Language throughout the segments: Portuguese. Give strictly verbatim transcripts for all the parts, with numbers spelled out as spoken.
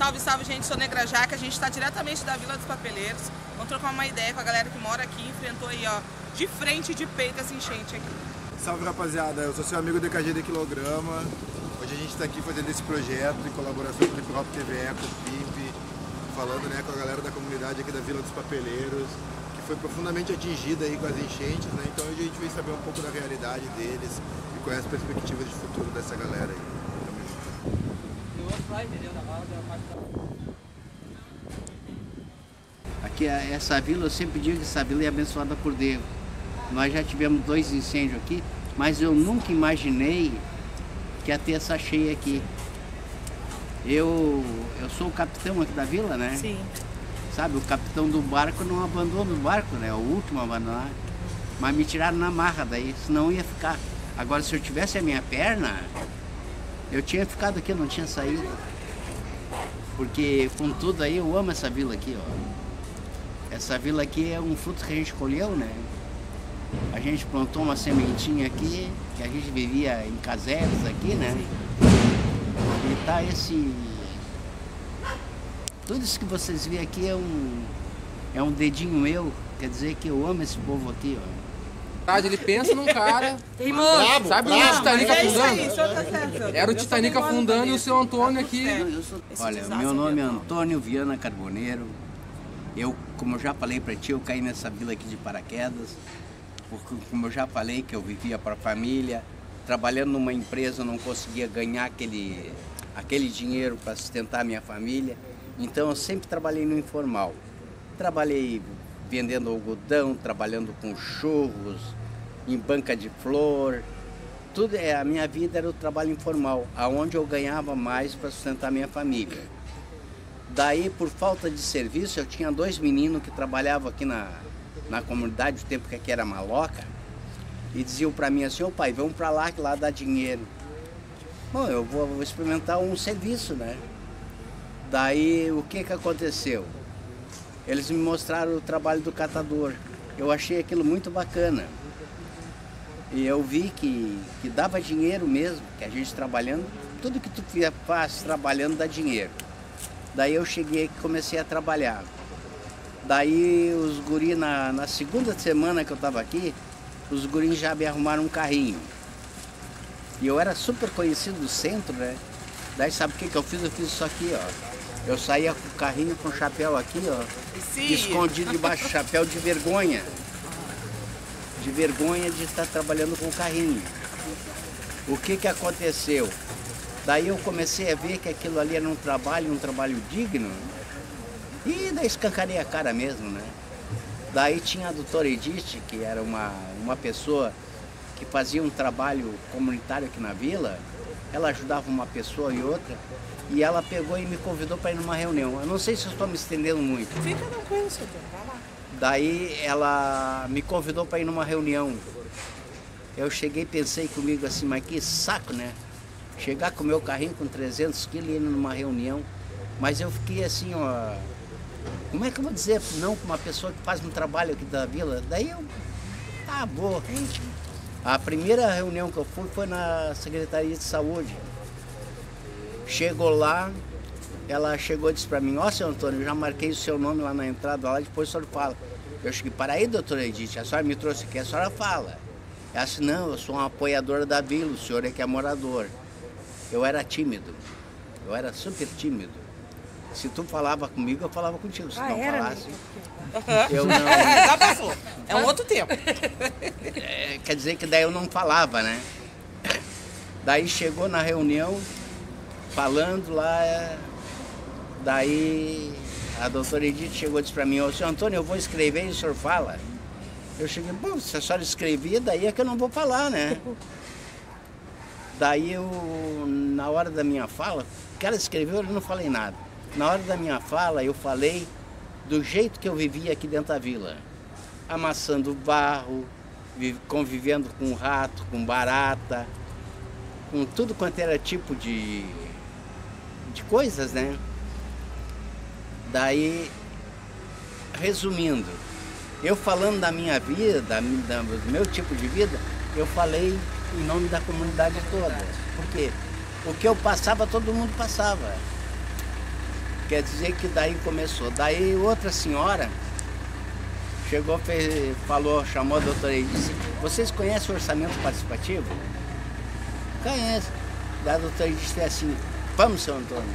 Salve, salve, gente, sou Negra Jaca, a gente está diretamente da Vila dos Papeleiros. Vamos trocar uma ideia com a galera que mora aqui, enfrentou aí, ó, de frente e de peito essa enchente aqui. Salve, rapaziada, eu sou seu amigo D K G de Quilograma. Hoje a gente está aqui fazendo esse projeto em colaboração com o Hip Hop T V E, com o Pimp, falando, né, com a galera da comunidade aqui da Vila dos Papeleiros, que foi profundamente atingida aí com as enchentes, né? Então hoje a gente veio saber um pouco da realidade deles e quais as perspectivas de futuro dessa galera aí. Aqui, essa vila, eu sempre digo que essa vila é abençoada por Deus. Nós já tivemos dois incêndios aqui, mas eu nunca imaginei que ia ter essa cheia aqui. Eu, eu sou o capitão aqui da vila, né? Sim. Sabe, o capitão do barco não abandona o barco, né? O último a abandonar. Mas me tiraram na marra daí, senão eu ia ficar. Agora, se eu tivesse a minha perna, eu tinha ficado aqui, eu não tinha saído. Porque, com tudo aí, eu amo essa vila aqui, ó. Essa vila aqui é um fruto que a gente colheu, né? A gente plantou uma sementinha aqui, que a gente vivia em casebres aqui, né? E tá esse... Tudo isso que vocês veem aqui é um, é um dedinho meu, quer dizer que eu amo esse povo aqui, ó. Ele pensa num cara, Teimoso. sabe o Titanic É isso afundando? aí, o senhor tá certo. Era o Titanic afundando e o seu Antônio aqui. Olha, meu nome é Antônio Viana Carboneiro. Eu, como eu já falei para ti, eu caí nessa vila aqui de paraquedas, porque, como eu já falei, que eu vivia para a família, trabalhando numa empresa eu não conseguia ganhar aquele, aquele dinheiro para sustentar a minha família, então eu sempre trabalhei no informal. Trabalhei vendendo algodão, trabalhando com churros, em banca de flor, tudo, é, a minha vida era o trabalho informal, aonde eu ganhava mais para sustentar a minha família. Daí, por falta de serviço, eu tinha dois meninos que trabalhavam aqui na, na comunidade, o tempo que aqui era maloca, e diziam para mim assim, ô pai, vamos para lá que lá dá dinheiro. Bom, eu vou, vou experimentar um serviço, né? Daí, o que que aconteceu? Eles me mostraram o trabalho do catador. Eu achei aquilo muito bacana. E eu vi que, que dava dinheiro mesmo, que a gente trabalhando, tudo que tu faz trabalhando dá dinheiro. Daí eu cheguei e comecei a trabalhar. Daí os guris, na, na segunda semana que eu estava aqui, os guris já me arrumaram um carrinho. E eu era super conhecido do centro, né? Daí sabe o que, que eu fiz? Eu fiz isso aqui, ó. Eu saía com o carrinho com o chapéu aqui, ó. Sim. Escondido debaixo do chapéu de vergonha. De vergonha de estar trabalhando com o carrinho. O que que aconteceu? Daí eu comecei a ver que aquilo ali era um trabalho, um trabalho digno. E daí escancarei a cara mesmo, né? Daí tinha a doutora Edith, que era uma, uma pessoa que fazia um trabalho comunitário aqui na vila. Ela ajudava uma pessoa e outra. E ela pegou e me convidou para ir numa reunião. Eu não sei se eu estou me estendendo muito. Fica tranquilo, seu Deus, vai lá. Daí ela me convidou para ir numa reunião. Eu cheguei e pensei comigo assim, mas que saco, né? Chegar com o meu carrinho com trezentos quilos e ir numa reunião. Mas eu fiquei assim, ó... Como é que eu vou dizer não com uma pessoa que faz um trabalho aqui da vila? Daí eu... Tá, boa. A primeira reunião que eu fui foi na Secretaria de Saúde. Chegou lá, ela chegou e disse para mim, ó, seu Antônio, eu já marquei o seu nome lá na entrada, lá depois o senhor fala. Eu cheguei, para aí, doutora Edith, a senhora me trouxe aqui, a senhora fala. Ela disse, não, eu sou uma apoiadora da vila, o senhor é que é morador. Eu era tímido, eu era super tímido. Se tu falava comigo, eu falava contigo, se Ah, não era, falasse, né? eu não... Já passou, é um outro tempo. É, quer dizer que daí eu não falava, né? Daí chegou na reunião, falando lá, daí a doutora Edith chegou e disse para mim, ô, senhor Antônio, eu vou escrever e o senhor fala. Eu cheguei, bom, se a senhora escrevia, daí é que eu não vou falar, né? Daí eu, na hora da minha fala, que ela escreveu, eu não falei nada. Na hora da minha fala, eu falei do jeito que eu vivia aqui dentro da vila. Amassando barro, convivendo com rato, com barata, com tudo quanto era tipo de, de coisas, né? Daí, resumindo, eu falando da minha vida, da, da, do meu tipo de vida, eu falei em nome da comunidade toda. Porque o que eu passava, todo mundo passava. Quer dizer que daí começou. Daí outra senhora chegou, fez, falou, chamou a doutora e disse, vocês conhecem o orçamento participativo? Conhece. Daí a doutora disse assim, vamos, seu Antônio.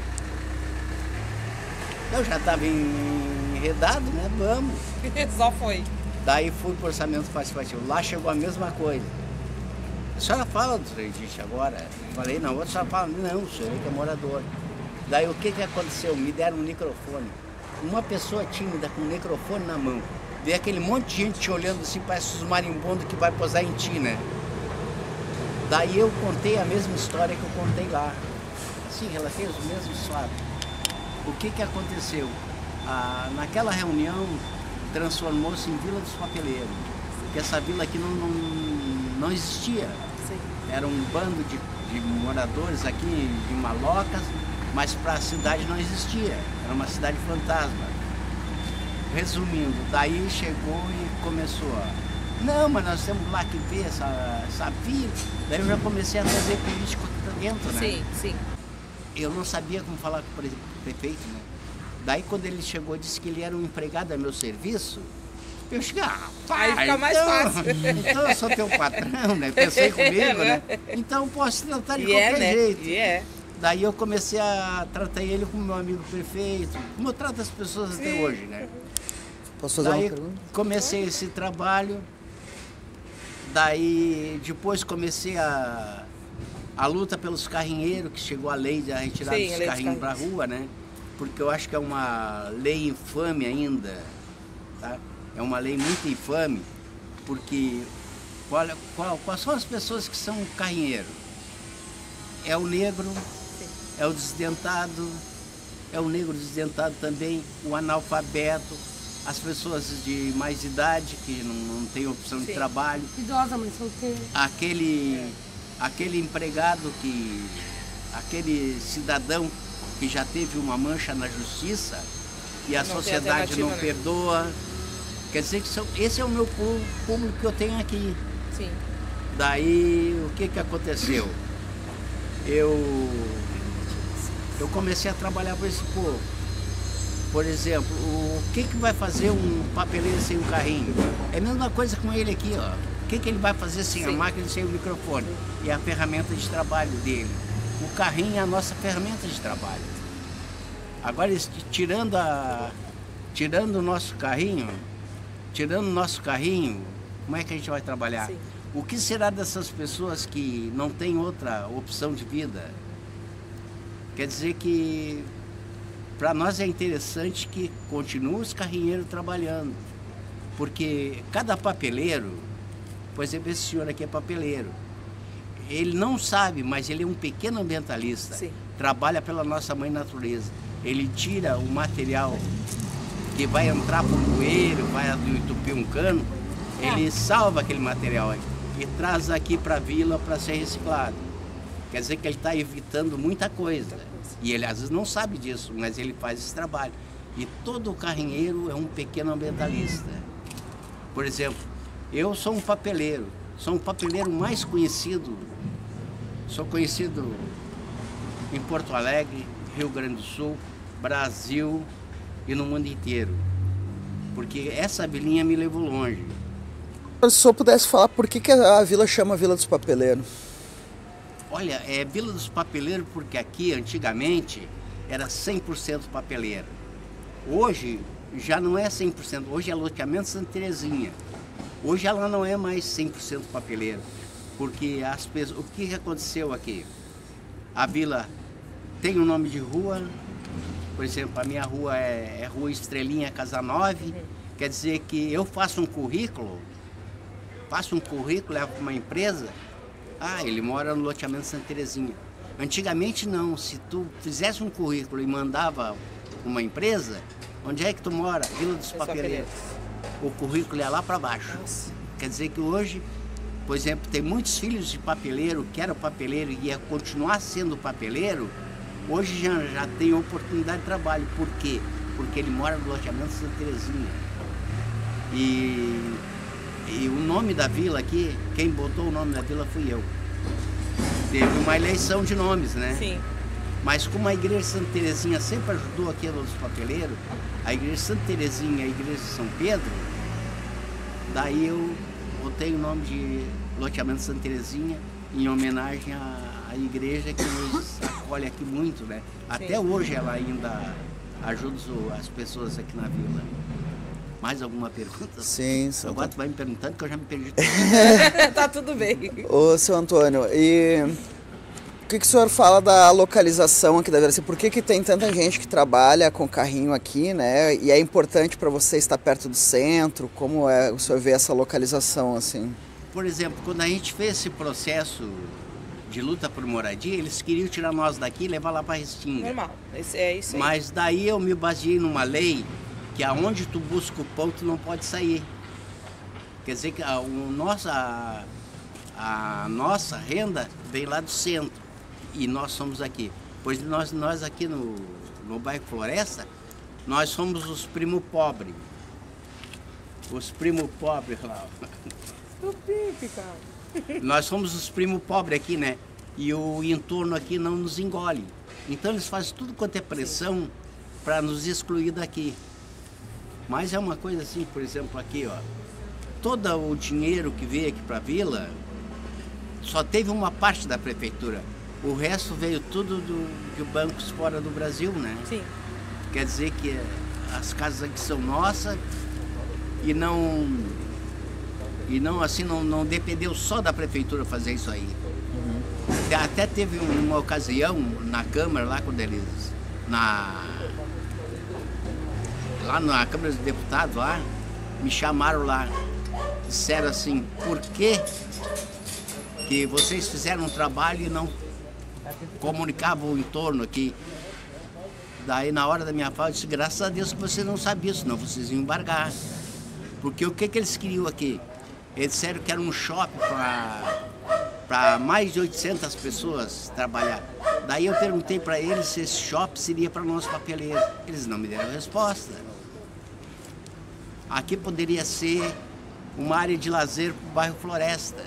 Eu já estava enredado, né? Vamos. Só foi. Daí fui para o orçamento participativo. Lá chegou a mesma coisa. A senhora fala do Treidiste agora? Eu falei, não, a outra senhora fala, não, o senhor que é morador. Daí o que que aconteceu? Me deram um microfone. Uma pessoa tímida com um microfone na mão. Vê aquele monte de gente te olhando assim, parece os marimbondos que vai posar em ti, né? Daí eu contei a mesma história que eu contei lá. Assim, relatei os mesmos fatos. O que que aconteceu? Ah, naquela reunião, transformou-se em Vila dos Papeleiros. Porque essa vila aqui não, não, não existia. Sim. Era um bando de, de moradores aqui, de malocas, mas para a cidade não existia. Era uma cidade fantasma. Resumindo, daí chegou e começou a... Não, mas nós temos lá que ver essa, essa vila. Daí eu já comecei a trazer político aqui pra dentro, né? Sim, sim. Eu não sabia como falar com o prefeito, né? Daí quando ele chegou e disse que ele era um empregado a meu serviço, eu cheguei, ah, pai, aí fica mais então, fácil. Então eu sou teu patrão, né? Pensei comigo, né? Então posso tratar de e qualquer é, né? jeito. E é. Daí eu comecei a tratar ele como meu amigo prefeito, como eu trato as pessoas Sim. até hoje, né? Posso fazer Daí uma pergunta? comecei esse trabalho, daí depois comecei a, a luta pelos carrinheiros, que chegou a lei de retirar Sim, dos dos carrinhos para a carrinhos. rua, né? Porque eu acho que é uma lei infame ainda, tá? É uma lei muito infame, porque qual, qual, quais são as pessoas que são carrinheiros? É o negro, Sim. é o desdentado, é o negro desdentado também, o analfabeto, as pessoas de mais idade que não, não têm opção Sim. de trabalho, Idosa, mãe solteira. aquele, aquele empregado que, aquele cidadão que já teve uma mancha na justiça e a Não tem sociedade não alternativa, né? perdoa. Quer dizer que são, esse é o meu pu- público que eu tenho aqui. Sim. Daí o que que aconteceu? Eu, eu comecei a trabalhar para esse povo. Por exemplo, o que que vai fazer um papeleiro sem um carrinho? É a mesma coisa com ele aqui, ó. O que que ele vai fazer sem Sim. a máquina e sem o microfone? E a ferramenta de trabalho dele. O carrinho é a nossa ferramenta de trabalho. Agora, es- tirando, a, tirando o nosso carrinho, tirando o nosso carrinho, como é que a gente vai trabalhar? Sim. O que será dessas pessoas que não têm outra opção de vida? Quer dizer que para nós é interessante que continuem os carrinheiros trabalhando, porque cada papeleiro, por exemplo, esse senhor aqui é papeleiro, ele não sabe, mas ele é um pequeno ambientalista, Sim. trabalha pela nossa mãe natureza, ele tira o material que vai entrar para o bueiro, vai entupir um cano, ele salva aquele material aí e traz aqui para a vila para ser reciclado. Quer dizer que ele está evitando muita coisa. E ele às vezes não sabe disso, mas ele faz esse trabalho. E todo carrinheiro é um pequeno ambientalista. Por exemplo, eu sou um papeleiro, sou um papeleiro mais conhecido, sou conhecido em Porto Alegre, Rio Grande do Sul, Brasil e no mundo inteiro. Porque essa vilinha me levou longe. Se o senhor pudesse falar por que, que a vila chama Vila dos Papeleiros? Olha, é Vila dos Papeleiros porque aqui, antigamente, era cem por cento papeleiro. Hoje, já não é cem por cento. Hoje é loteamento Santa Terezinha. Hoje ela não é mais cem por cento papeleiro. Porque as pessoas, o que aconteceu aqui? A vila tem o um nome de rua. Por exemplo, a minha rua é, é Rua Estrelinha Casanove. Quer dizer que eu faço um currículo, faço um currículo, levo para uma empresa. Ah, ele mora no loteamento Santa Terezinha. Antigamente não, se tu fizesse um currículo e mandava uma empresa, onde é que tu mora? Vila dos Papeleiros. O currículo ia lá para baixo. Nossa. Quer dizer que hoje, por exemplo, tem muitos filhos de papeleiro que eram papeleiro e ia continuar sendo papeleiro, hoje já, já tem oportunidade de trabalho. Por quê? Porque ele mora no loteamento Santa Terezinha. E... E o nome da vila aqui, quem botou o nome da vila fui eu. Teve uma eleição de nomes, né? Sim. Mas como a igreja de Santa Terezinha sempre ajudou aqui a Vila dos Papeleiros, a igreja de Santa Terezinha e a igreja de São Pedro, daí eu botei o nome de loteamento Santa Terezinha em homenagem à, à igreja que nos acolhe aqui muito, né? Até Sim. hoje ela ainda ajuda as pessoas aqui na vila. Mais alguma pergunta? Sim. Agora tu vai me perguntando que eu já me perdi. Tá tudo bem. Ô, seu Antônio, e o que, que o senhor fala da localização aqui da vila? Assim, por que, que tem tanta gente que trabalha com carrinho aqui, né? E é importante para você estar perto do centro? Como é o senhor vê essa localização, assim? Por exemplo, quando a gente fez esse processo de luta por moradia, eles queriam tirar nós daqui e levar lá para Restinga. Normal, é isso aí. Mas daí eu me baseei numa lei que aonde tu busca o pão, tu não pode sair. Quer dizer que a, o nossa, a, a nossa renda vem lá do centro e nós somos aqui. Pois nós, nós aqui no, no bairro Floresta, nós somos os primos pobres. Os primos pobres lá. O pipe, cara. Nós somos os primos pobres aqui, né? E o entorno aqui não nos engole. Então eles fazem tudo quanto é pressão para nos excluir daqui. Mas é uma coisa assim, por exemplo, aqui, ó. Todo o dinheiro que veio aqui para a vila, só teve uma parte da prefeitura. O resto veio tudo do, de bancos fora do Brasil, né? Sim. Quer dizer que as casas aqui são nossas e não... E não, assim, não, não dependeu só da prefeitura fazer isso aí. Uhum. Até, até teve uma ocasião na Câmara, lá quando eles... Na... Lá na Câmara dos Deputados, lá, me chamaram lá, disseram assim, por que que vocês fizeram um trabalho e não comunicavam o entorno aqui? Daí, na hora da minha fala, eu disse, graças a Deus que vocês não sabiam, senão vocês iam embargar. Porque o que, que eles queriam aqui? Eles disseram que era um shopping para mais de oitocentas pessoas trabalhar. Daí eu perguntei para eles se esse shopping seria para nós papeleiros. Eles não me deram resposta. Aqui poderia ser uma área de lazer para o bairro Floresta.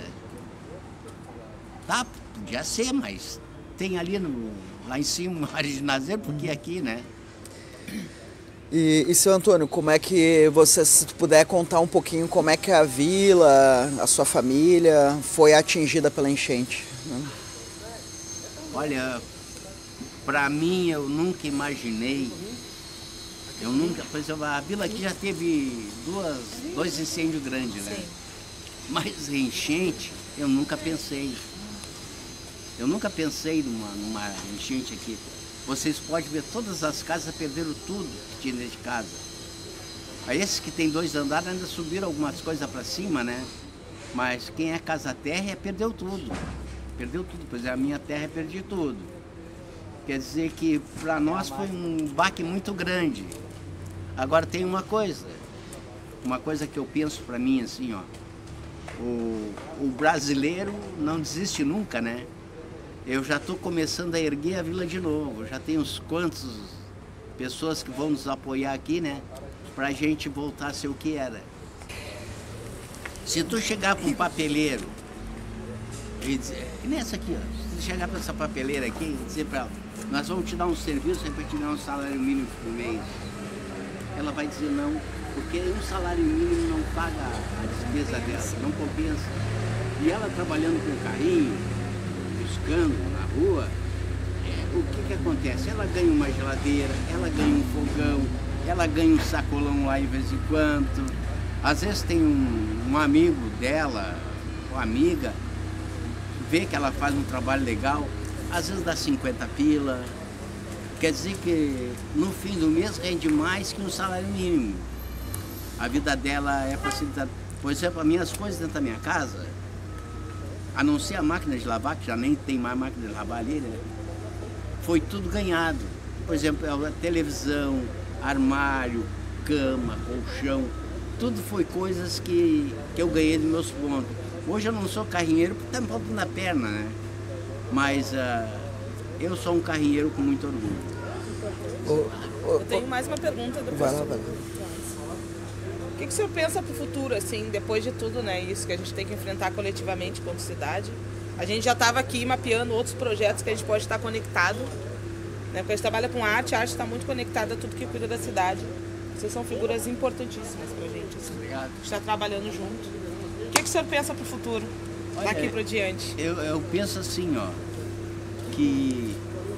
Tá, podia ser, mas tem ali no, lá em cima uma área de lazer, porque aqui, né? E, e seu Antônio, como é que você, se puder contar um pouquinho, como é que a vila, a sua família foi atingida pela enchente? Né? Olha, para mim eu nunca imaginei, eu nunca, por exemplo, a vila aqui já teve duas, dois incêndios grandes, né? Sim. Mas enchente eu nunca pensei. Eu nunca pensei numa, numa enchente aqui. Vocês podem ver, todas as casas perderam tudo que tinha dentro de casa. Aí esses que tem dois andares ainda subiram algumas coisas para cima, né? Mas quem é casa-terra perdeu tudo. Perdeu tudo, pois é, a minha terra perdi tudo. Quer dizer que para nós foi um baque muito grande. Agora tem uma coisa, uma coisa que eu penso para mim assim, ó. O, o brasileiro não desiste nunca, né? Eu já estou começando a erguer a vila de novo. Já tem uns quantos pessoas que vão nos apoiar aqui, né? Para a gente voltar a ser o que era. Se tu chegar para um papeleiro e dizer, e nessa aqui, ó, se tu chegar para essa papeleira aqui e dizer para ela, nós vamos te dar um serviço para te dar um salário mínimo por mês. Ela vai dizer não, porque um salário mínimo não paga a despesa dela, não compensa. E ela trabalhando com carrinho, buscando na rua, é, o que que acontece? Ela ganha uma geladeira, ela ganha um fogão, ela ganha um sacolão lá de vez em quando. Às vezes tem um, um amigo dela, ou amiga, vê que ela faz um trabalho legal, às vezes dá cinquenta pila. Quer dizer que no fim do mês rende mais que um salário mínimo. A vida dela é facilitada. Por exemplo, as minhas coisas dentro da minha casa, a não ser a máquina de lavar, que já nem tem mais máquina de lavar ali, né? Foi tudo ganhado. Por exemplo, a televisão, armário, cama, colchão, tudo foi coisas que, que eu ganhei dos meus pontos. Hoje eu não sou carrinheiro porque está me faltando a perna, né? Mas uh, eu sou um carrinheiro com muito orgulho. Eu tenho mais uma pergunta do vai lá, vai lá. O que, que o senhor pensa para o futuro, assim, depois de tudo, né? Isso que a gente tem que enfrentar coletivamente como cidade. A gente já estava aqui mapeando outros projetos que a gente pode estar conectado. Né? Porque a gente trabalha com arte, a arte está muito conectada a tudo que cuida da cidade. Vocês são figuras importantíssimas pra gente. Assim. Obrigado. A gente está trabalhando junto. O que, que o senhor pensa pro futuro, Olha, daqui para diante? Eu, eu penso assim, ó, que,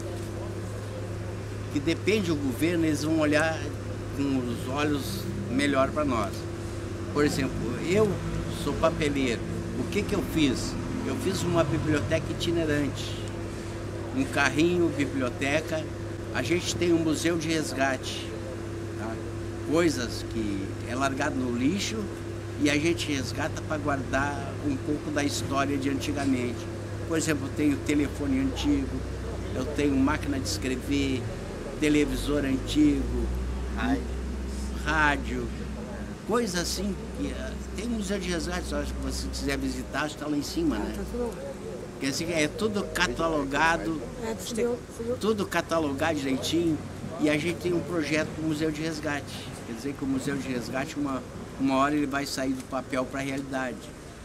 que depende do governo, eles vão olhar com os olhos melhor para nós. Por exemplo, eu sou papeleiro. O que que eu fiz? Eu fiz uma biblioteca itinerante. Um carrinho, biblioteca. A gente tem um museu de resgate. Tá? Coisas que é largado no lixo e a gente resgata para guardar um pouco da história de antigamente. Por exemplo, eu tenho telefone antigo, eu tenho máquina de escrever, televisor antigo, rádio, rádio coisa assim. Que, uh, tem um museu de resgate, acho que se você quiser visitar, está lá em cima, né? Quer dizer, é tudo catalogado, tudo catalogado direitinho, e a gente tem um projeto para o Museu de Resgate. Quer dizer que o Museu de Resgate, uma, uma hora ele vai sair do papel para a realidade.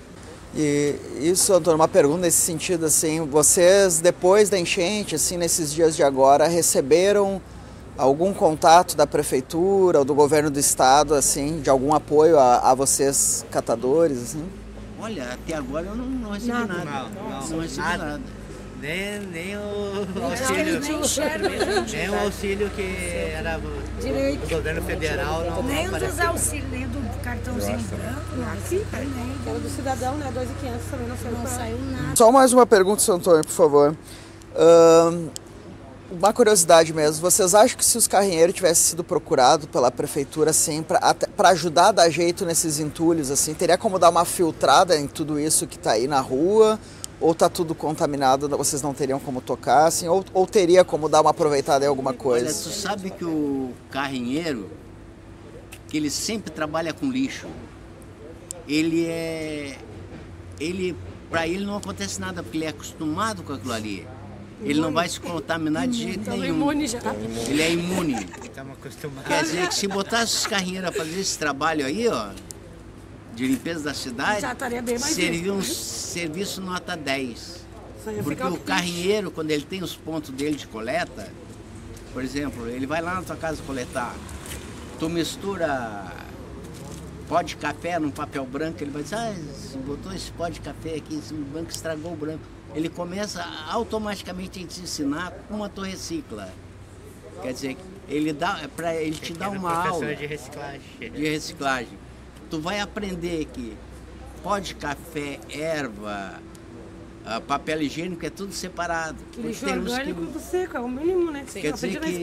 E isso, Antônio, uma pergunta nesse sentido, assim, vocês depois da enchente, assim, nesses dias de agora, receberam algum contato da prefeitura ou do governo do estado, assim, de algum apoio a, a vocês catadores, assim? Olha, até agora eu não, não recebi nada. nada. Não, não, não recebi nada. nada. Nem, nem o auxílio, nem, enxerga, nem o auxílio que era do, Direito. do governo federal. Não, nem não o dos auxílios, nem do cartãozinho branco, não, assim, nem. Era do cidadão, né? dois mil e quinhentos também não saiu, Não saiu nada. Só mais uma pergunta, seu Antônio, por favor. Uh, uma curiosidade mesmo, vocês acham que se os carrinheiros tivessem sido procurados pela prefeitura, assim, para ajudar a dar jeito nesses entulhos, assim, teria como dar uma filtrada em tudo isso que está aí na rua? Ou tá tudo contaminado, vocês não teriam como tocar, assim, ou, ou teria como dar uma aproveitada em alguma coisa? Olha, tu sabe que o carrinheiro, que ele sempre trabalha com lixo, ele é... ele, pra ele não acontece nada, porque ele é acostumado com aquilo ali. Ele não vai se contaminar de jeito Então, nenhum. imune já. Ele é imune. Estamos acostumados. Quer dizer que se botasse os carrinheiros a fazer esse trabalho aí, ó, de limpeza da cidade, Já estaria bem mais seria um limpo. serviço nota dez. Só ia Porque ficar o triste. carrinheiro, quando ele tem os pontos dele de coleta, por exemplo, ele vai lá na tua casa coletar, tu mistura pó de café num papel branco, ele vai dizer, ah, se botou esse pó de café aqui em cima do banco, estragou o branco. Ele começa automaticamente a te ensinar como tu recicla. Quer dizer, ele, dá, pra, ele te dá uma aula de reciclagem. de reciclagem. Tu vai aprender que pó de café, erva, uh, papel higiênico é tudo separado. Lixo Tem uns orgânico que- do seco, é o mínimo, né? Quer dizer que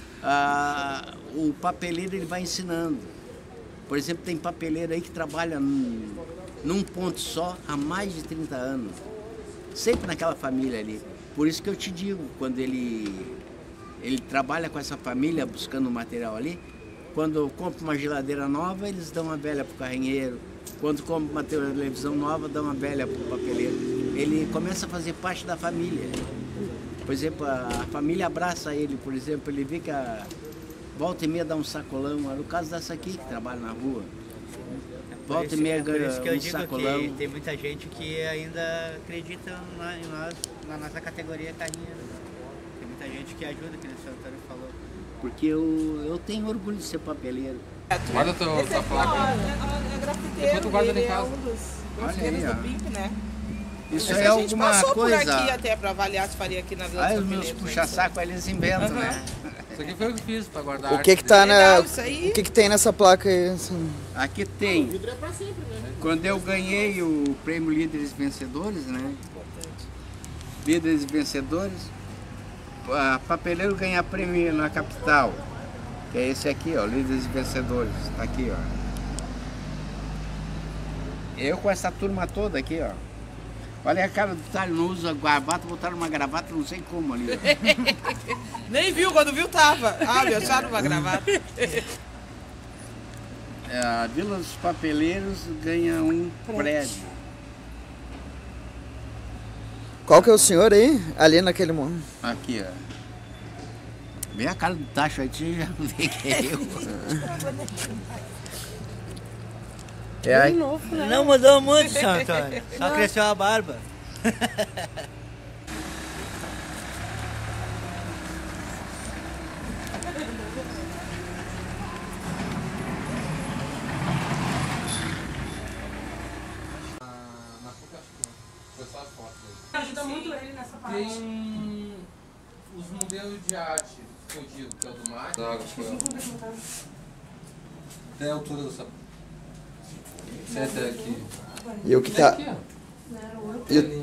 ah, o papeleiro ele vai ensinando. Por exemplo, tem papeleiro aí que trabalha num, num ponto só há mais de trinta anos. Sempre naquela família ali. Por isso que eu te digo, quando ele, ele trabalha com essa família buscando material ali, quando eu compro uma geladeira nova, eles dão uma velha para o carrinheiro. Quando compro uma televisão nova, dão uma velha para o papeleiro. Ele começa a fazer parte da família. Por exemplo, a família abraça ele, por exemplo, ele vê que a volta e meia dá um sacolão. Era o caso dessa aqui que trabalha na rua. Volta e meia Por ganha isso que eu um digo sacolão. que tem muita gente que ainda acredita na, em nós, na nossa categoria carrinheiro. Tem muita gente que ajuda, que o senhor Antônio falou. Porque eu, eu tenho orgulho de ser papeleiro. Guarda tua, tua placa. É, é grafiteiro, Enquanto guarda ele em é casa. um dos Olha grafiteiros aí, ó. do P I P, né? Isso Mas é a gente alguma passou coisa. por aqui até para avaliar se faria aqui na Vila Aí dos os meus Papeleiros, né? puxa-saco eles inventam, né? Isso aqui foi o que fiz pra guardar. O que que tá na, Legal, isso aí. o que que tem nessa placa aí? assim? Aqui tem. Quando eu ganhei o prêmio Líderes Vencedores, né? Líderes Vencedores, a papeleiro ganha prêmio na capital. Que é esse aqui, ó, Líderes Vencedores. Tá aqui, ó. Eu com essa turma toda aqui, ó. Olha a cara do Talho, não usa gravata, botaram uma gravata, não sei como ali. Ó. Nem viu, quando viu tava. Ah, me acharam uma gravata. É, a Vila dos Papeleiros ganha um prédio. Qual que é o senhor aí? Ali naquele mundo. Aqui, ó. Vê a cara do Tacho aí, você já vê que é eu. É aí. novo, né? Não mudou muito, senhor Antônio. Só cresceu a barba. muito ele nessa parte. Tem os modelos de arte escondidos, que é o do mar. Da água, até a altura do sapato. Você até aqui. E o que tá... Aqui, ó. E, o-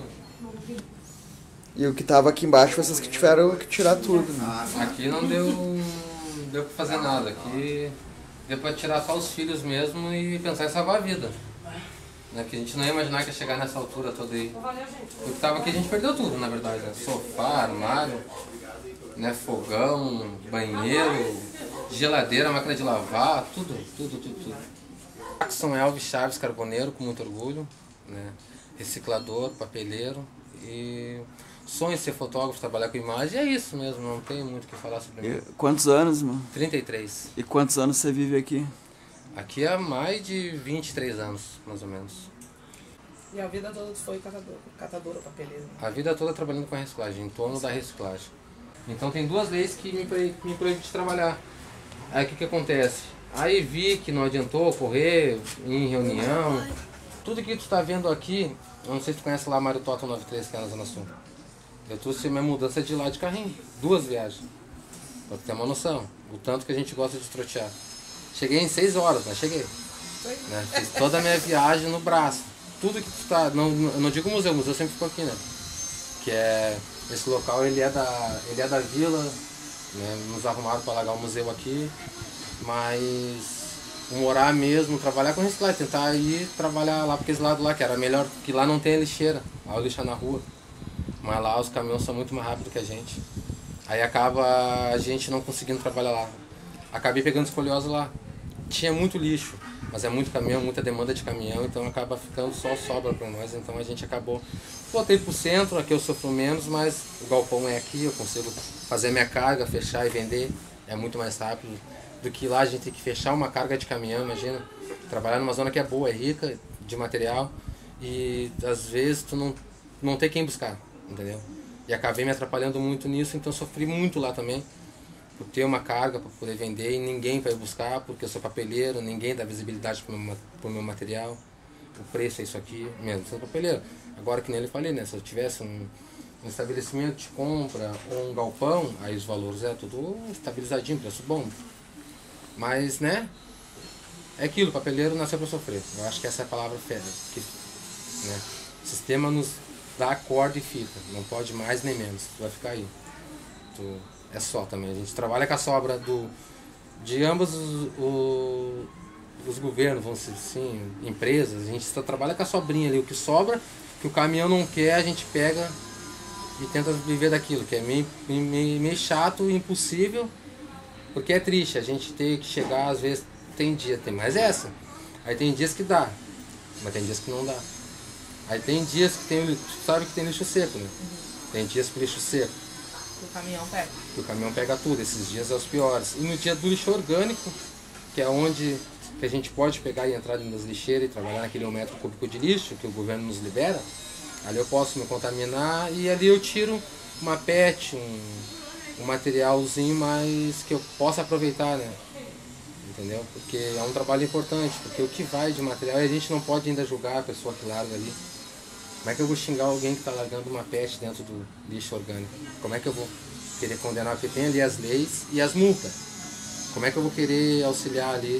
e o que tava aqui embaixo, vocês que tiveram que tirar tudo, né? Aqui não deu, não deu pra fazer nada. Aqui deu pra tirar só os filhos mesmo e pensar em salvar a vida. Né? Porque a gente não ia imaginar que ia chegar nessa altura toda aí. O que tava aqui a gente perdeu tudo, na verdade. Né? Sofá, armário, né? Fogão, banheiro, geladeira, máquina de lavar, tudo, tudo, tudo, tudo. São Elvis Chaves Carboneiro, com muito orgulho, né? Reciclador, papeleiro e sonho de ser fotógrafo, trabalhar com imagem, é isso mesmo, não tem muito o que falar sobre mim. E quantos anos, mano? trinta e três. E quantos anos você vive aqui? Aqui há mais de vinte e três anos, mais ou menos. E a vida toda foi catador, catadora, papeleiro. A vida toda trabalhando com a reciclagem, em torno da reciclagem. Então tem duas leis que me, proí- me proíbem de trabalhar. Aí o que, que acontece? Aí vi que não adiantou correr em reunião. Tudo que tu está vendo aqui, eu não sei se tu conhece lá a Mário Tota noventa e três, que é na Zona Sul. Eu trouxe minha mudança de lá de carrinho, duas viagens. Pra tu ter uma noção, o tanto que a gente gosta de trotear. Cheguei em seis horas, mas cheguei. Né? Fiz toda a minha viagem no braço. Tudo que tu tá, não, eu não digo museu, o museu sempre ficou aqui, né? Que é, esse local ele é da, ele é da vila, né? Nos arrumaram para alagar o museu aqui, mas morar mesmo, trabalhar com reciclagem, tentar ir trabalhar lá, porque esse lado lá que era melhor, que lá não tem a lixeira, lá o lixo é na rua. Mas lá os caminhões são muito mais rápidos que a gente. Aí acaba a gente não conseguindo trabalhar lá. Acabei pegando escoliose lá. Tinha muito lixo, mas é muito caminhão, muita demanda de caminhão, então acaba ficando só sobra para nós, então a gente acabou... Voltei pro centro, aqui eu sofro menos, mas o galpão é aqui, eu consigo fazer minha carga, fechar e vender, é muito mais rápido do que lá a gente tem que fechar uma carga de caminhão, imagina. Trabalhar numa zona que é boa, é rica de material e às vezes tu não, não tem quem buscar, entendeu? E acabei me atrapalhando muito nisso, então sofri muito lá também. Por ter uma carga para poder vender e ninguém vai buscar, porque eu sou papeleiro, ninguém dá visibilidade para o meu, pro meu material. O preço é isso aqui mesmo, sou papeleiro. Agora que nem ele falei, né? Se eu tivesse um, um estabelecimento de compra ou um galpão, aí os valores é tudo estabilizadinho, preço bom. Mas, né? É aquilo, papeleiro nasceu para sofrer. Eu acho que essa é a palavra fera. Que, né? O sistema nos dá a corda e fica. Não pode mais nem menos. Tu vai ficar aí. Tu, é só também. A gente trabalha com a sobra do, de ambos os, o, os governos, vamos dizer assim, empresas. A gente só trabalha com a sobrinha ali. O que sobra, que o caminhão não quer, a gente pega e tenta viver daquilo. Que é meio, meio, meio chato e impossível. Porque é triste. A gente tem que chegar, às vezes, tem dia, tem mais essa. Aí tem dias que dá, mas tem dias que não dá. Aí tem dias que tem, tu sabe que tem lixo seco, né? Tem dias com lixo seco. O caminhão pega. Que o caminhão pega tudo, esses dias é os piores. E no dia do lixo orgânico, que é onde que a gente pode pegar e entrar dentro das lixeiras e trabalhar naquele um metro cúbico de lixo que o governo nos libera, ali eu posso me contaminar e ali eu tiro uma pet, um, um materialzinho mais que eu possa aproveitar, né? Entendeu? Porque é um trabalho importante, porque o que vai de material, a gente não pode ainda julgar a pessoa que larga ali. Como é que eu vou xingar alguém que está largando uma pet dentro do lixo orgânico? Como é que eu vou querer condenar? Porque tem ali as leis e as multas. Como é que eu vou querer auxiliar ali?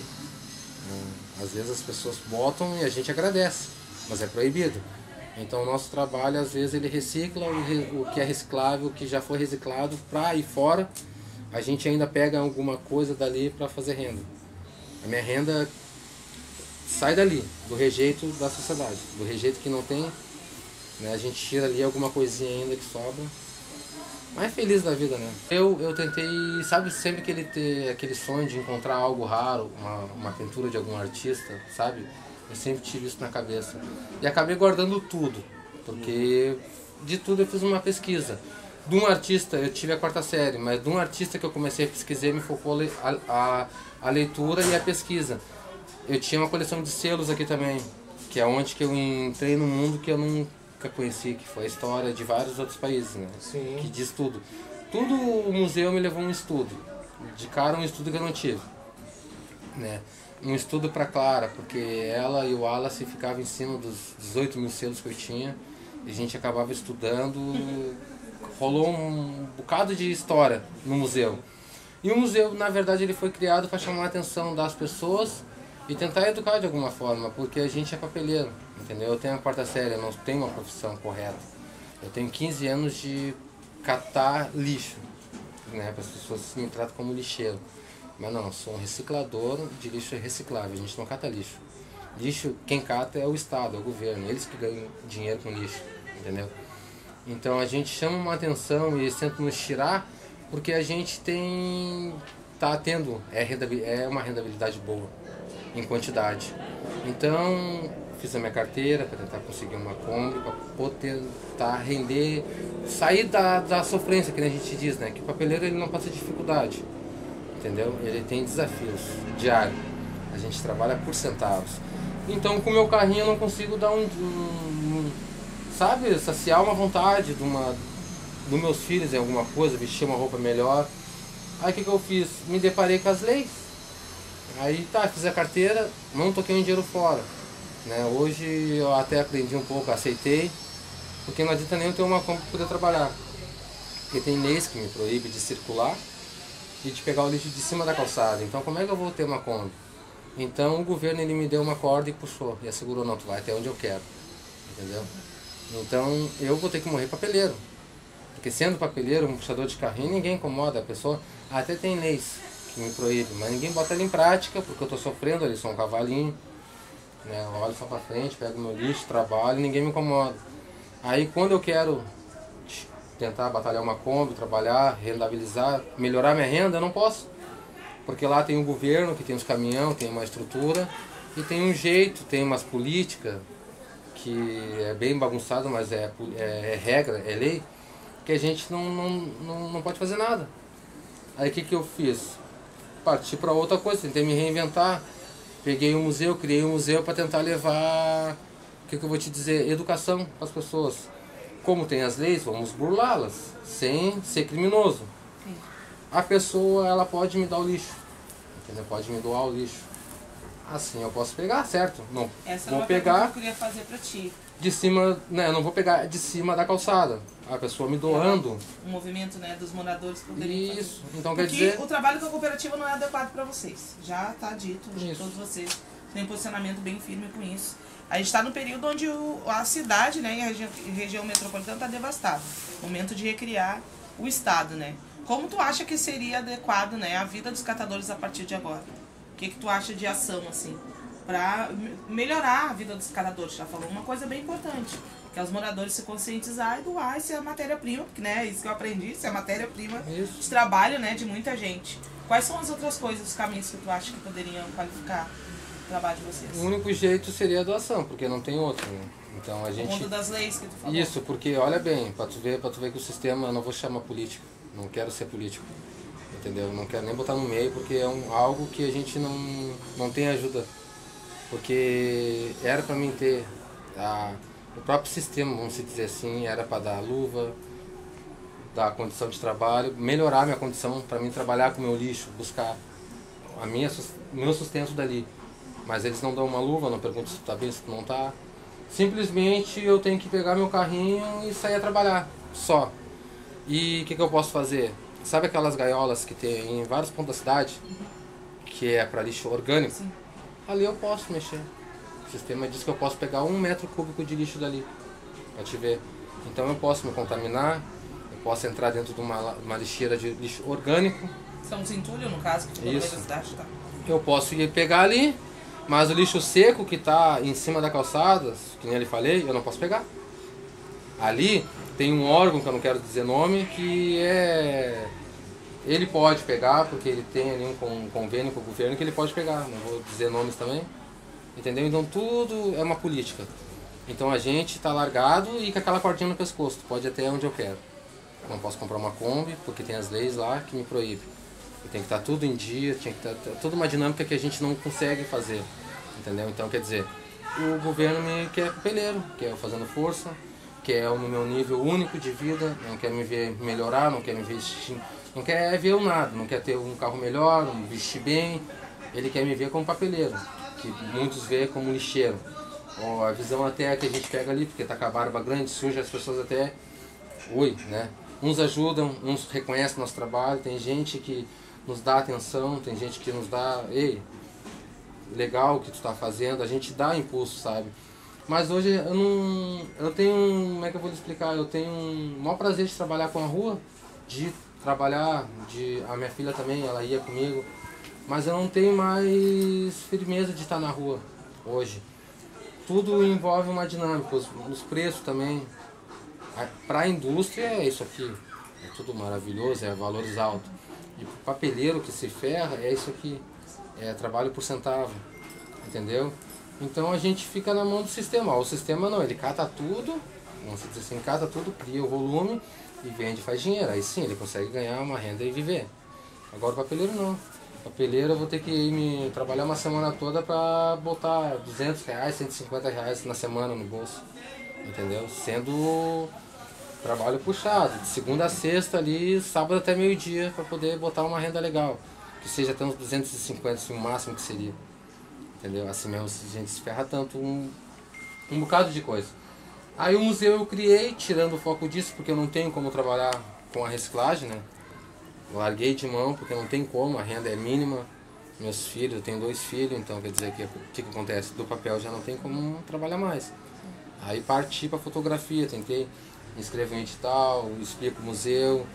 Às vezes as pessoas botam e a gente agradece, mas é proibido. Então o nosso trabalho, às vezes, ele recicla o que é reciclável, o que já foi reciclado, para ir fora. A gente ainda pega alguma coisa dali para fazer renda. A minha renda sai dali, do rejeito da sociedade, do rejeito que não tem, né? A gente tira ali alguma coisinha ainda que sobra. Mas é feliz da vida, né? Eu, eu tentei, sabe, sempre que ele ter aquele sonho de encontrar algo raro, uma, uma pintura de algum artista, sabe? Eu sempre tive isso na cabeça. E acabei guardando tudo, porque de tudo eu fiz uma pesquisa. De um artista, eu tive a quarta série, mas de um artista que eu comecei a pesquisar, me focou a, a, a leitura e a pesquisa. Eu tinha uma coleção de selos aqui também, que é onde que eu entrei num mundo que eu nunca conheci, que foi a história de vários outros países, né? Sim. Que diz tudo. Tudo o museu me levou a um estudo, de cara um estudo que eu não tive, né? Um estudo para Clara, porque ela e o Wallace ficavam em cima dos dezoito mil selos que eu tinha, a gente acabava estudando, rolou um bocado de história no museu. E o museu, na verdade, ele foi criado para chamar a atenção das pessoas e tentar educar de alguma forma, porque a gente é papeleiro, entendeu? Eu tenho a quarta série, eu não tenho uma profissão correta. Eu tenho quinze anos de catar lixo, né? As pessoas me tratam como lixeiro. Mas não, eu sou um reciclador de lixo reciclável, a gente não cata lixo. Lixo, quem cata é o Estado, é o governo, eles que ganham dinheiro com lixo, entendeu? Então a gente chama uma atenção e eles tentam nos tirar porque a gente tem, tá tendo, é, é uma rentabilidade boa, em quantidade. Então fiz a minha carteira para tentar conseguir uma Kombi, para poder tentar render, sair da, da sofrência, que a gente diz, né? Que o papeleiro ele não passa dificuldade, entendeu? Ele tem desafios diários, a gente trabalha por centavos. Então com o meu carrinho eu não consigo dar um, um, um sabe, saciar uma vontade de uma, dos meus filhos em alguma coisa, vestir uma roupa melhor. Aí o que, que eu fiz? Me deparei com as leis. Aí tá, fiz a carteira, não toquei um dinheiro fora. Né? Hoje eu até aprendi um pouco, aceitei, porque não adianta nem eu ter uma Kombi para poder trabalhar. Porque tem leis que me proíbem de circular e de pegar o lixo de cima da calçada. Então como é que eu vou ter uma Kombi? Então o governo ele me deu uma corda e puxou, e assegurou, não, tu vai até onde eu quero, entendeu? Então eu vou ter que morrer papeleiro, porque sendo papeleiro, um puxador de carrinho, ninguém incomoda a pessoa, até tem leis que me proíbem, mas ninguém bota ela em prática, porque eu estou sofrendo ali, sou um cavalinho, né? Eu olho só para frente, pego meu lixo, trabalho, ninguém me incomoda. Aí quando eu quero tentar batalhar uma Kombi, trabalhar, rentabilizar, melhorar minha renda, eu não posso. Porque lá tem o governo, que tem os caminhões, tem uma estrutura, e tem um jeito, tem umas políticas, que é bem bagunçado, mas é, é, é regra, é lei, que a gente não, não, não, não pode fazer nada. Aí o que, que eu fiz? Parti para outra coisa, tentei me reinventar, peguei um museu, criei um museu para tentar levar, o que, que eu vou te dizer, educação para as pessoas. Como tem as leis, vamos burlá-las, sem ser criminoso. A pessoa ela pode me dar o lixo, entendeu? Pode me doar o lixo. Assim eu posso pegar, certo? Não Essa vou é uma pegar que eu queria fazer pra ti. De cima, né? Não vou pegar de cima da calçada. A pessoa me doando. Um movimento, né, dos moradores poderiam Isso. fazer. Então Porque quer dizer. o trabalho com a cooperativa não é adequado para vocês. Já está dito de Isso. todos vocês. Tem um posicionamento bem firme com isso. A gente está no período onde o, a cidade, né, e a região, região metropolitana está devastada. Momento de recriar o estado, né? Como tu acha que seria adequado, né, a vida dos catadores a partir de agora? O que que tu acha de ação, assim, para melhorar a vida dos catadores? Já falou uma coisa bem importante, que é os moradores se conscientizar e doar isso é a matéria-prima, porque, né, isso que eu aprendi, isso é a matéria-prima de trabalho, né, de muita gente. Quais são as outras coisas, os caminhos que tu acha que poderiam qualificar o trabalho de vocês? O único jeito seria a doação, porque não tem outro, né? Então a gente... O mundo das leis que tu falou. Isso, porque olha bem, para tu ver, para tu ver que o sistema, eu não vou chamar político, não quero ser político, entendeu? Não quero nem botar no meio, porque é um, algo que a gente não, não tem ajuda. Porque era para mim ter a, o próprio sistema, vamos dizer assim, era para dar luva, dar condição de trabalho, melhorar a minha condição para mim trabalhar com o meu lixo, buscar a minha, o meu sustento dali. Mas eles não dão uma luva, não perguntam se está bem, se não está. Simplesmente eu tenho que pegar meu carrinho e sair a trabalhar, só. E o que, que eu posso fazer? Sabe aquelas gaiolas que tem em vários pontos da cidade, que é para lixo orgânico? Sim. Ali eu posso mexer. O sistema diz que eu posso pegar um metro cúbico de lixo dali, para te ver. Então eu posso me contaminar, eu posso entrar dentro de uma, uma lixeira de lixo orgânico. São os entulhos, no caso, que ficou no meio da cidade, tá? Eu posso ir pegar ali, mas o lixo seco que está em cima da calçada, que nem eu lhe falei, eu não posso pegar. Ali tem um órgão, que eu não quero dizer nome, que é... Ele pode pegar, porque ele tem ali um convênio com o governo que ele pode pegar, não vou dizer nomes também. Entendeu? Então tudo é uma política. Então a gente está largado e com aquela cordinha no pescoço, pode ir até onde eu quero. Eu não posso comprar uma Kombi, porque tem as leis lá que me proíbem. Tem que estar tudo em dia, tem que estar toda uma dinâmica que a gente não consegue fazer. Entendeu? Então quer dizer, o governo me quer papeleiro, quer eu fazendo força, quer o meu nível único de vida, não quer me ver melhorar, não quer me vestir, não quer ver eu nada, não quer ter um carro melhor, me vestir bem, ele quer me ver como papeleiro, que muitos veem como lixeiro. Ó, a visão até que a gente pega ali, porque tá com a barba grande, suja, as pessoas até... Oi, né? Uns ajudam, uns reconhecem nosso trabalho, tem gente que nos dá atenção, tem gente que nos dá... Ei, legal o que tu tá fazendo, a gente dá impulso, sabe? Mas hoje eu não... Eu tenho... Como é que eu vou lhe explicar? Eu tenho um maior prazer de trabalhar com a rua, de trabalhar, de... A minha filha também, ela ia comigo. Mas eu não tenho mais firmeza de estar na rua hoje. Tudo envolve uma dinâmica, os, os preços também. Para a indústria é isso aqui, é tudo maravilhoso, é valores altos. E para o papeleiro que se ferra é isso aqui, é trabalho por centavo, entendeu? Então a gente fica na mão do sistema. O sistema não, ele cata tudo, vamos dizer assim, cata tudo, cria o volume e vende, faz dinheiro. Aí sim, ele consegue ganhar uma renda e viver. Agora o papeleiro não. O papeleiro eu vou ter que ir me trabalhar uma semana toda para botar duzentos reais, cento e cinquenta reais na semana no bolso, entendeu? Sendo trabalho puxado, de segunda a sexta ali, sábado até meio-dia, para poder botar uma renda legal, que seja até uns duzentos e cinquenta, assim, o máximo que seria, entendeu? Assim mesmo, a gente se ferra tanto, um, um bocado de coisa. Aí o museu eu criei, tirando o foco disso, porque eu não tenho como trabalhar com a reciclagem, né? Eu larguei de mão, porque não tem como, a renda é mínima. Meus filhos, eu tenho dois filhos, então quer dizer que o que, que acontece? Do papel já não tem como trabalhar mais. Aí parti para fotografia, tentei, me inscrevo em edital, explico o museu,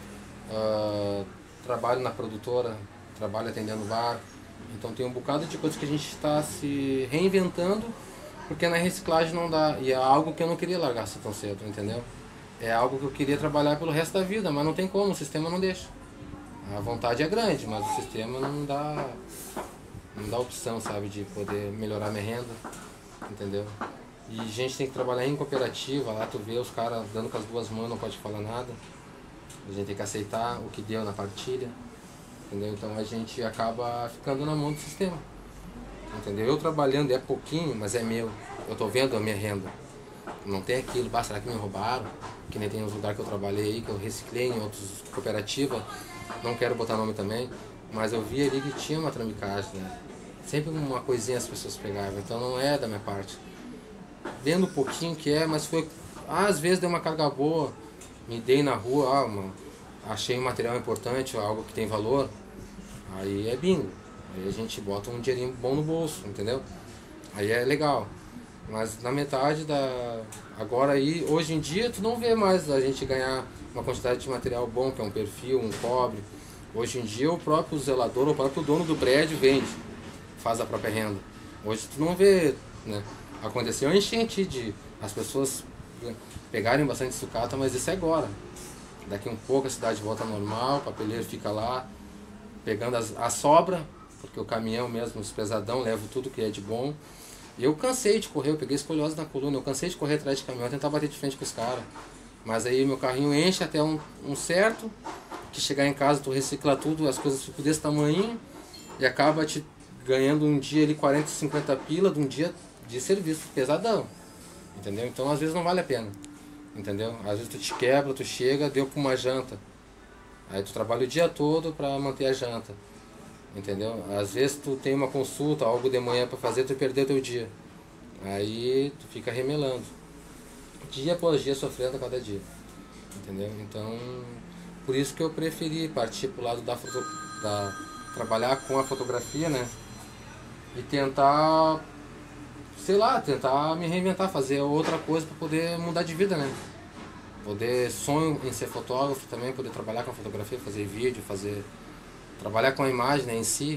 uh, trabalho na produtora, trabalho atendendo bar. Então tem um bocado de coisas que a gente está se reinventando, porque na reciclagem não dá. E é algo que eu não queria largar assim tão cedo, entendeu? É algo que eu queria trabalhar pelo resto da vida, mas não tem como, o sistema não deixa. A vontade é grande, mas o sistema não dá, não dá opção, sabe, de poder melhorar minha renda, entendeu? E a gente tem que trabalhar em cooperativa, lá tu vê os caras dando com as duas mãos, não pode falar nada. A gente tem que aceitar o que deu na partilha, entendeu? Então a gente acaba ficando na mão do sistema, entendeu? Eu trabalhando é pouquinho, mas é meu. Eu tô vendo a minha renda. Não tem aquilo, bah, será que me roubaram? Que nem tem uns lugares que eu trabalhei aí, que eu reciclei em outras cooperativas. Não quero botar nome também, mas eu vi ali que tinha uma tramicagem, né? Sempre uma coisinha as pessoas pegavam, então não é da minha parte. Vendo um pouquinho que é, mas foi... Às vezes deu uma carga boa, me dei na rua, ah, uma, achei um material importante, algo que tem valor, aí é bingo. Aí a gente bota um dinheirinho bom no bolso, entendeu? Aí é legal. Mas na metade da... Agora aí, hoje em dia, tu não vê mais a gente ganhar uma quantidade de material bom, que é um perfil, um cobre. Hoje em dia o próprio zelador, o próprio dono do prédio vende, faz a própria renda. Hoje tu não vê, né? Aconteceu uma enchente de as pessoas pegarem bastante sucata, mas isso é agora. Daqui um pouco a cidade volta ao normal, o papeleiro fica lá pegando as, a sobra, porque o caminhão mesmo, os pesadão, leva tudo que é de bom. E eu cansei de correr, eu peguei escoliose na coluna, eu cansei de correr atrás de caminhão, tentar bater de frente com os caras. Mas aí meu carrinho enche até um, um certo, que chegar em casa tu recicla tudo, as coisas ficam desse tamanho e acaba te ganhando um dia ali quarenta, cinquenta pila de um dia de serviço pesadão, entendeu? Então às vezes não vale a pena, entendeu? Às vezes tu te quebra, tu chega, deu pra uma janta, aí tu trabalha o dia todo para manter a janta, entendeu? Às vezes tu tem uma consulta, algo de manhã para fazer, tu perdeu teu dia, aí tu fica remelando. Dia após dia sofrendo a cada dia, entendeu? Então, por isso que eu preferi partir pro lado da, foto, da trabalhar com a fotografia, né? E tentar, sei lá, tentar me reinventar, fazer outra coisa para poder mudar de vida, né? Poder, sonho em ser fotógrafo também, poder trabalhar com a fotografia, fazer vídeo, fazer, trabalhar com a imagem, né, em si.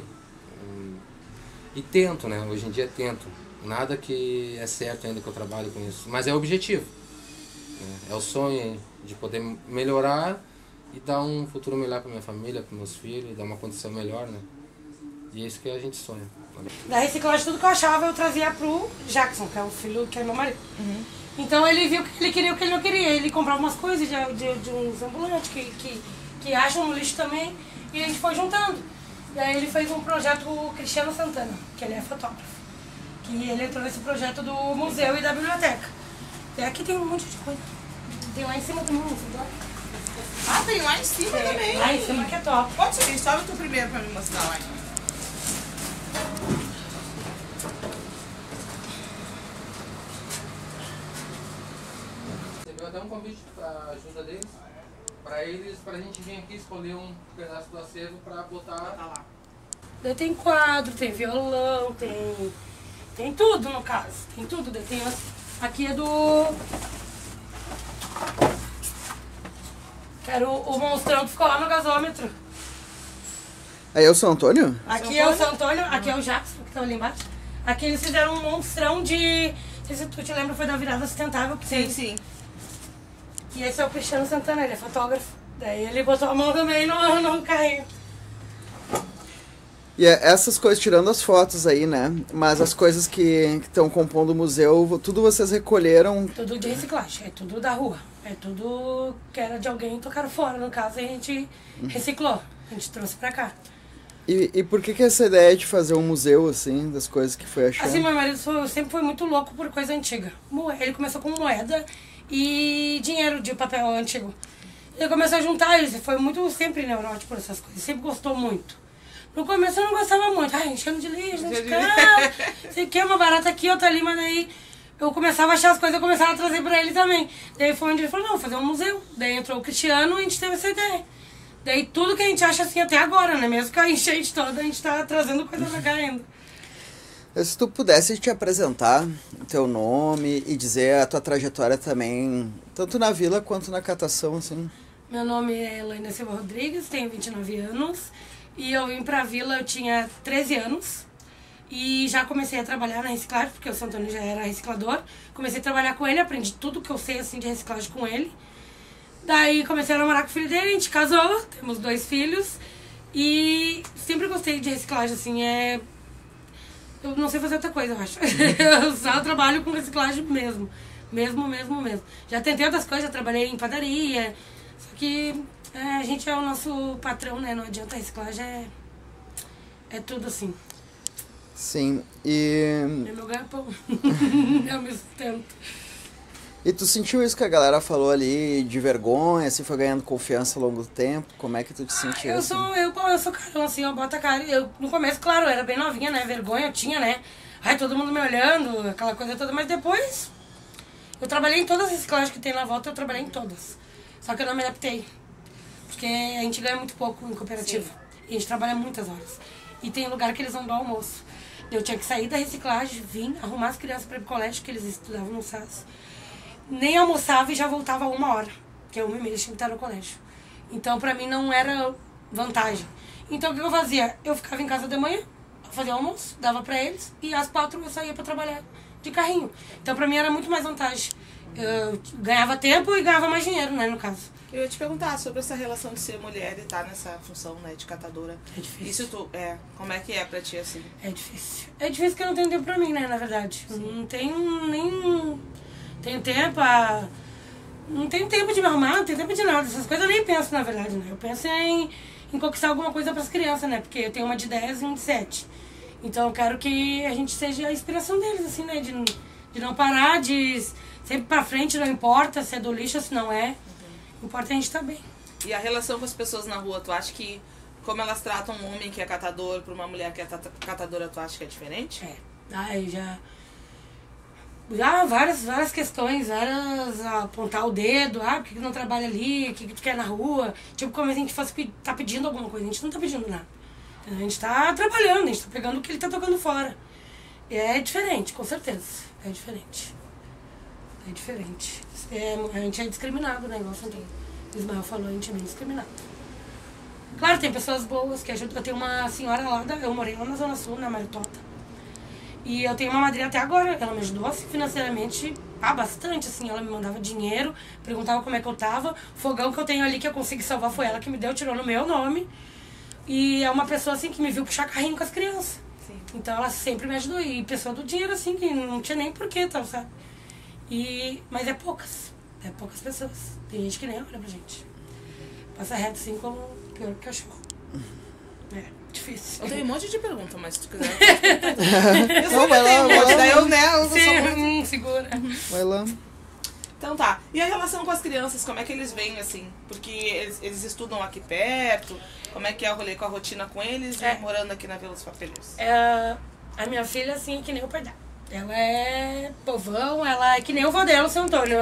E tento, né? Hoje em dia tento. Nada que é certo ainda que eu trabalho com isso, mas é o objetivo. É o sonho de poder melhorar e dar um futuro melhor para minha família, para meus filhos, dar uma condição melhor, né? E é isso que a gente sonha. Da reciclagem, tudo que eu achava eu trazia pro Jackson, que é o filho, que é meu marido. Uhum. Então ele viu o que ele queria e o que ele não queria. Ele comprava umas coisas de, de, de uns ambulantes que, que, que acham no lixo também, e a gente foi juntando. E aí ele fez um projeto com o Cristiano Santana, que ele é fotógrafo. Que ele entrou nesse projeto do museu e da biblioteca. E aqui tem um monte de coisa. Tem lá em cima também, você tá? Ah, tem lá em cima tem, também. Lá em cima que é top. Pode subir, sobe tu primeiro pra me mostrar lá. deu até um convite para ajuda deles, para eles, pra gente vir aqui escolher um pedaço do acervo para botar lá. Daí tem quadro, tem violão, tem, tem tudo no caso, tem tudo. Daí tem, aqui é do... Que era o, o monstrão que ficou lá no gasômetro. Aí é o São Antônio? Aqui é o São Antônio, aqui é o Jackson, que tá ali embaixo. Aqui eles fizeram um monstrão de... Não sei se tu te lembra, foi da virada sustentável. Que sim, sim. E esse é o Cristiano Santana, ele é fotógrafo. Daí ele botou a mão também no, no carrinho. E é essas coisas, tirando as fotos aí, né? Mas as coisas que estão compondo o museu, tudo vocês recolheram? Tudo de reciclagem, é tudo da rua. É tudo que era de alguém, tocaram fora. No caso, a gente reciclou, a gente trouxe pra cá. E, e por que que essa ideia de fazer um museu, assim, das coisas que foi achando? Assim, meu marido foi, sempre foi muito louco por coisa antiga. Ele começou com moeda e dinheiro de papel antigo. Ele começou a juntar, ele foi muito sempre neurótico por essas coisas, sempre gostou muito. No começo eu não gostava muito, ai, enchendo de lixo, de carro, sei que é uma barata aqui, outra ali, mas daí eu começava a achar as coisas, eu começava a trazer pra ele também. Daí foi onde ele falou, não, vou fazer um museu. Daí entrou o Cristiano e a gente teve essa ideia. Daí tudo que a gente acha assim até agora, né? Mesmo com a enchente toda, a gente tá trazendo coisa pra cá ainda. Se tu pudesse te apresentar o teu nome e dizer a tua trajetória também, tanto na vila quanto na catação, assim. Meu nome é Elaine Silva Rodrigues, tenho vinte e nove anos. E eu vim pra vila, eu tinha treze anos. E já comecei a trabalhar na reciclagem, porque o São Antônio já era reciclador. Comecei a trabalhar com ele, aprendi tudo que eu sei assim de reciclagem com ele. Daí comecei a namorar com o filho dele, a gente casou, temos dois filhos. E sempre gostei de reciclagem, assim, é... Eu não sei fazer outra coisa, eu acho. Eu só trabalho com reciclagem mesmo. Mesmo, mesmo, mesmo. Já tentei outras coisas, já trabalhei em padaria. Só que é, a gente é o nosso patrão, né? Não adianta, a reciclagem é... É tudo assim. Sim, e... É meu ganha-pão. É o meu sustento. E tu sentiu isso que a galera falou ali, de vergonha, assim, foi ganhando confiança ao longo do tempo? Como é que tu te sentiu? Eu assim? sou, eu, eu sou carão, assim, eu boto a cara. Eu, no começo, claro, eu era bem novinha, né? Vergonha eu tinha, né? Ai, todo mundo me olhando, aquela coisa toda. Mas depois, eu trabalhei em todas as reciclagens que tem na volta, eu trabalhei em todas. Só que eu não me adaptei. Porque a gente ganha muito pouco em cooperativa. Sim. E a gente trabalha muitas horas. E tem lugar que eles não dão almoço. Eu tinha que sair da reciclagem, vir, arrumar as crianças para ir pro colégio, que eles estudavam no S A S. Nem almoçava e já voltava a uma hora, que é uma e meia, tinha que estar no colégio. Então, pra mim, não era vantagem. Então, o que eu fazia? Eu ficava em casa de manhã, fazia almoço, dava pra eles, e às quatro eu saía pra trabalhar de carrinho. Então, pra mim, era muito mais vantagem. Eu ganhava tempo e ganhava mais dinheiro, né, no caso. Eu ia te perguntar sobre essa relação de ser mulher e estar nessa função, né, de catadora. É difícil. Isso tu, é, como é que é pra ti, assim? É difícil. É difícil porque eu não tenho tempo pra mim, né, na verdade. Sim. Não tenho nem... Tenho tempo a... Não tenho tempo de me arrumar, não tenho tempo de nada. Essas coisas eu nem penso, na verdade, né. Eu penso em, em conquistar alguma coisa pras crianças, né, porque eu tenho uma de dez e uma de sete. Então eu quero que a gente seja a inspiração deles, assim, né, de, de não parar, de sempre pra frente, não importa se é do lixo ou se não é. Importa a gente estar bem. E a relação com as pessoas na rua, tu acha que como elas tratam um homem que é catador para uma mulher que é catadora, tu acha que é diferente? É. Ai, já... Já várias, várias questões, várias... Apontar o dedo, ah, por que não trabalha ali, o que, que tu quer na rua? Tipo, como se a gente fosse tá pedindo alguma coisa. A gente não tá pedindo nada. A gente tá trabalhando, a gente tá pegando o que ele tá tocando fora. E é diferente, com certeza. É diferente. É diferente. É, a gente é discriminado, né? Igual o Ismael falou, a gente é bem discriminado. Claro, tem pessoas boas que ajudam. Eu tenho uma senhora lá, da, eu morei lá na Zona Sul, na Maritota. E eu tenho uma madrinha até agora. Ela me ajudou assim, financeiramente, ah, bastante, assim. Ela me mandava dinheiro, perguntava como é que eu tava. O fogão que eu tenho ali que eu consegui salvar foi ela que me deu, tirou no meu nome. E é uma pessoa, assim, que me viu puxar carrinho com as crianças. Sim. Então ela sempre me ajudou. E pessoa do dinheiro, assim, que não tinha nem porquê, tal, sabe? E, mas é poucas, é poucas pessoas. Tem gente que nem olha pra gente. Passa reto assim como pior que cachorro. É, difícil. Eu tenho um monte de perguntas, mas se tu quiser. Eu não, vai lá, vai lá. Daí eu, né, eu Sim, só... hum, segura. Vai lá. Então tá. E a relação com as crianças, como é que eles vêm, assim? Porque eles, eles estudam aqui perto. Como é que é o rolê com a rotina com eles, é. morando aqui na Vila dos Papeleiros? É, a minha filha, assim, é que nem o pai dela. Ela é povão, ela é que nem o vô dela, o São Antônio.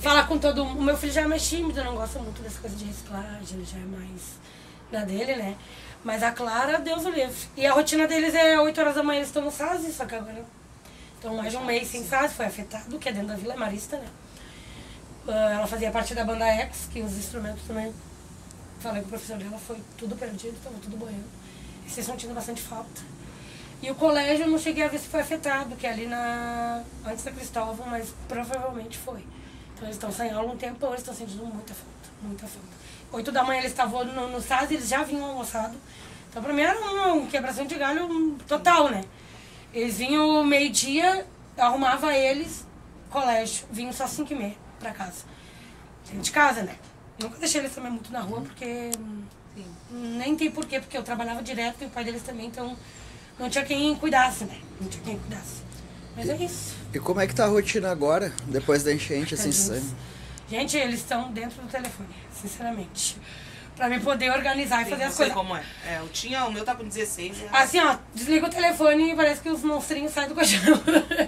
fala com todo mundo. O meu filho já é mais tímido, não gosta muito dessa coisa de reciclagem, ele já é mais na dele, né? Mas a Clara, Deus o livre. E a rotina deles é oito horas da manhã, eles estão no S A S, só que agora estão mais de um mês sem S A S, foi afetado, que é dentro da Vila, é Marista, né? Uh, ela fazia parte da banda X, que os instrumentos também, falei com o professor dela, foi tudo perdido, estava tudo boiando. E vocês estão sentindo bastante falta. E o colégio eu não cheguei a ver se foi afetado, que é ali na... antes da Cristóvão, mas provavelmente foi. Então eles estão sem aula um tempo, eles estão sentindo muita falta, muita falta. Oito da manhã eles estavam no, no S A S, eles já vinham almoçado. Então pra mim era um, um quebração de galho total, né? Eles vinham meio-dia, eu arrumava eles, colégio, vinham só cinco e meia pra casa. Dentro de casa, né? Nunca deixei eles também muito na rua, porque sim, nem tem porquê, porque eu trabalhava direto e o pai deles também, então não tinha quem cuidasse, né? Não tinha quem cuidasse. Mas é isso. E como é que tá a rotina agora, depois da enchente, assim? Tadinhos. Gente, eles estão dentro do telefone, sinceramente. Pra mim poder organizar Sim, e fazer não as sei coisas. como é. É, eu tinha, o meu tá com dezesseis. É... Assim, ó, desliga o telefone e parece que os monstrinhos saem do colchão.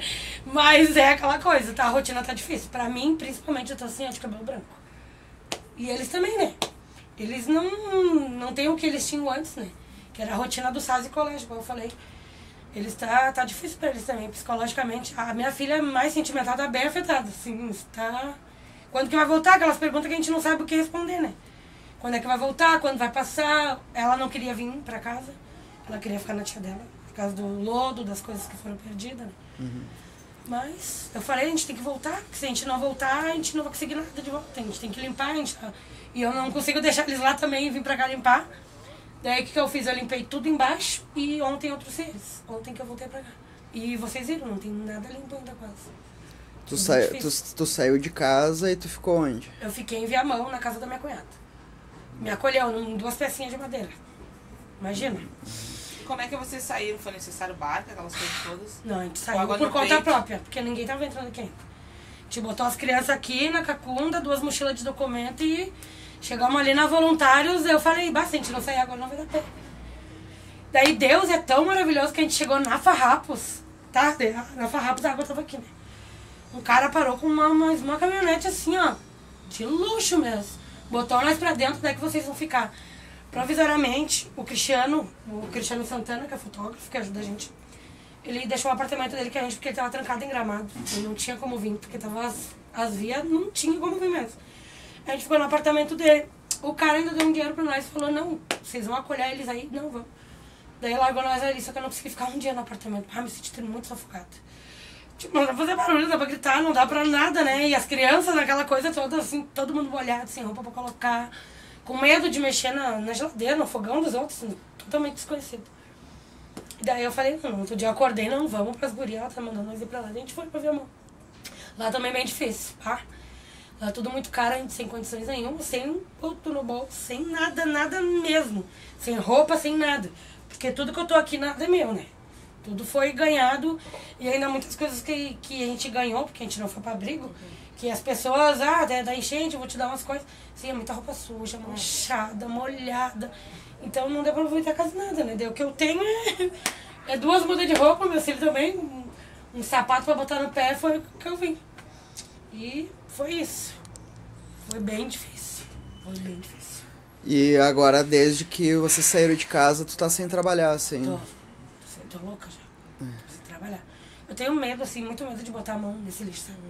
Mas é aquela coisa, tá? A rotina tá difícil. Pra mim, principalmente, eu tô assim, ó, de cabelo branco. E eles também, né? Eles não, não têm o que eles tinham antes, né? Que era a rotina do S A S e colégio, como eu falei. Eles tá, tá difícil pra eles também, psicologicamente. A minha filha mais sentimental tá bem afetada, assim, tá... Quando que vai voltar? Aquelas perguntas que a gente não sabe o que responder, né? Quando é que vai voltar? Quando vai passar? Ela não queria vir pra casa. Ela queria ficar na tia dela. Por causa do lodo, das coisas que foram perdidas, né? Uhum. Mas eu falei, a gente tem que voltar. Porque se a gente não voltar, a gente não vai conseguir nada de volta. A gente tem que limpar. A gente tá... E eu não consigo deixar eles lá também e vir pra cá limpar. Daí o que, que eu fiz? Eu limpei tudo embaixo e ontem outros seres. Ontem que eu voltei pra cá. E vocês viram, não tem nada limpo ainda quase. Tu, sai, tu, tu saiu de casa e tu ficou onde? Eu fiquei em Viamão, na casa da minha cunhada. Me acolheu em duas pecinhas de madeira. Imagina. Como é que vocês saíram? Foi necessário barco, aquelas coisas todas? Não, a gente Ou saiu água por no conta peito? própria, porque ninguém tava entrando aqui ainda. A gente botou as crianças aqui na cacunda, duas mochilas de documento e chegamos ali na Voluntários. Eu falei, basta, a gente não sair agora, não vai dar pé. Daí Deus é tão maravilhoso que a gente chegou na Farrapos, tá? Na Farrapos a água tava aqui, né? Um cara parou com uma, uma, uma caminhonete assim, ó, de luxo mesmo. Botou nós pra dentro, daí que vocês vão ficar. Provisoriamente, o Cristiano, o Cristiano Santana, que é fotógrafo, que ajuda a gente, ele deixou o apartamento dele com a gente porque ele tava trancado em Gramado. Ele não tinha como vir, porque tava as, as vias, não tinha como vir mesmo. A gente ficou no apartamento dele. O cara ainda deu um dinheiro pra nós e falou, não, vocês vão acolher eles aí? Não, vão. Daí largou nós ali, só que eu não consegui ficar um dia no apartamento. Ah, me senti muito sufocada. Tipo, não dá pra fazer barulho, não dá pra gritar, não dá pra nada, né? E as crianças, naquela coisa toda, assim, todo mundo molhado, sem roupa pra colocar, com medo de mexer na, na geladeira, no fogão dos outros, assim, totalmente desconhecido. E daí eu falei, não, outro dia eu acordei, não, vamos pras gurias, ela tá mandando nós ir pra lá. Daí a gente foi pra Viamão. Lá também é bem difícil, tá? Lá tudo muito caro, a gente sem condições nenhuma, sem um puto no bolso, sem nada, nada mesmo. Sem roupa, sem nada. Porque tudo que eu tô aqui, nada é meu, né? Tudo foi ganhado e ainda muitas coisas que, que a gente ganhou, porque a gente não foi para abrigo, que as pessoas, ah, da enchente, eu vou te dar umas coisas. Sim, é muita roupa suja, manchada, molhada. Então não deu para aproveitar quase nada, né? O que eu tenho é, é duas mudas de roupa, meu filho também, um, um sapato para botar no pé, foi o que eu vim. E foi isso. Foi bem difícil. Foi bem difícil. E agora, desde que você saiu de casa, tu tá sem trabalhar, assim? Tô. Tô louca já. Preciso trabalhar. Eu tenho medo, assim, muito medo de botar a mão nesse lixo, sabe?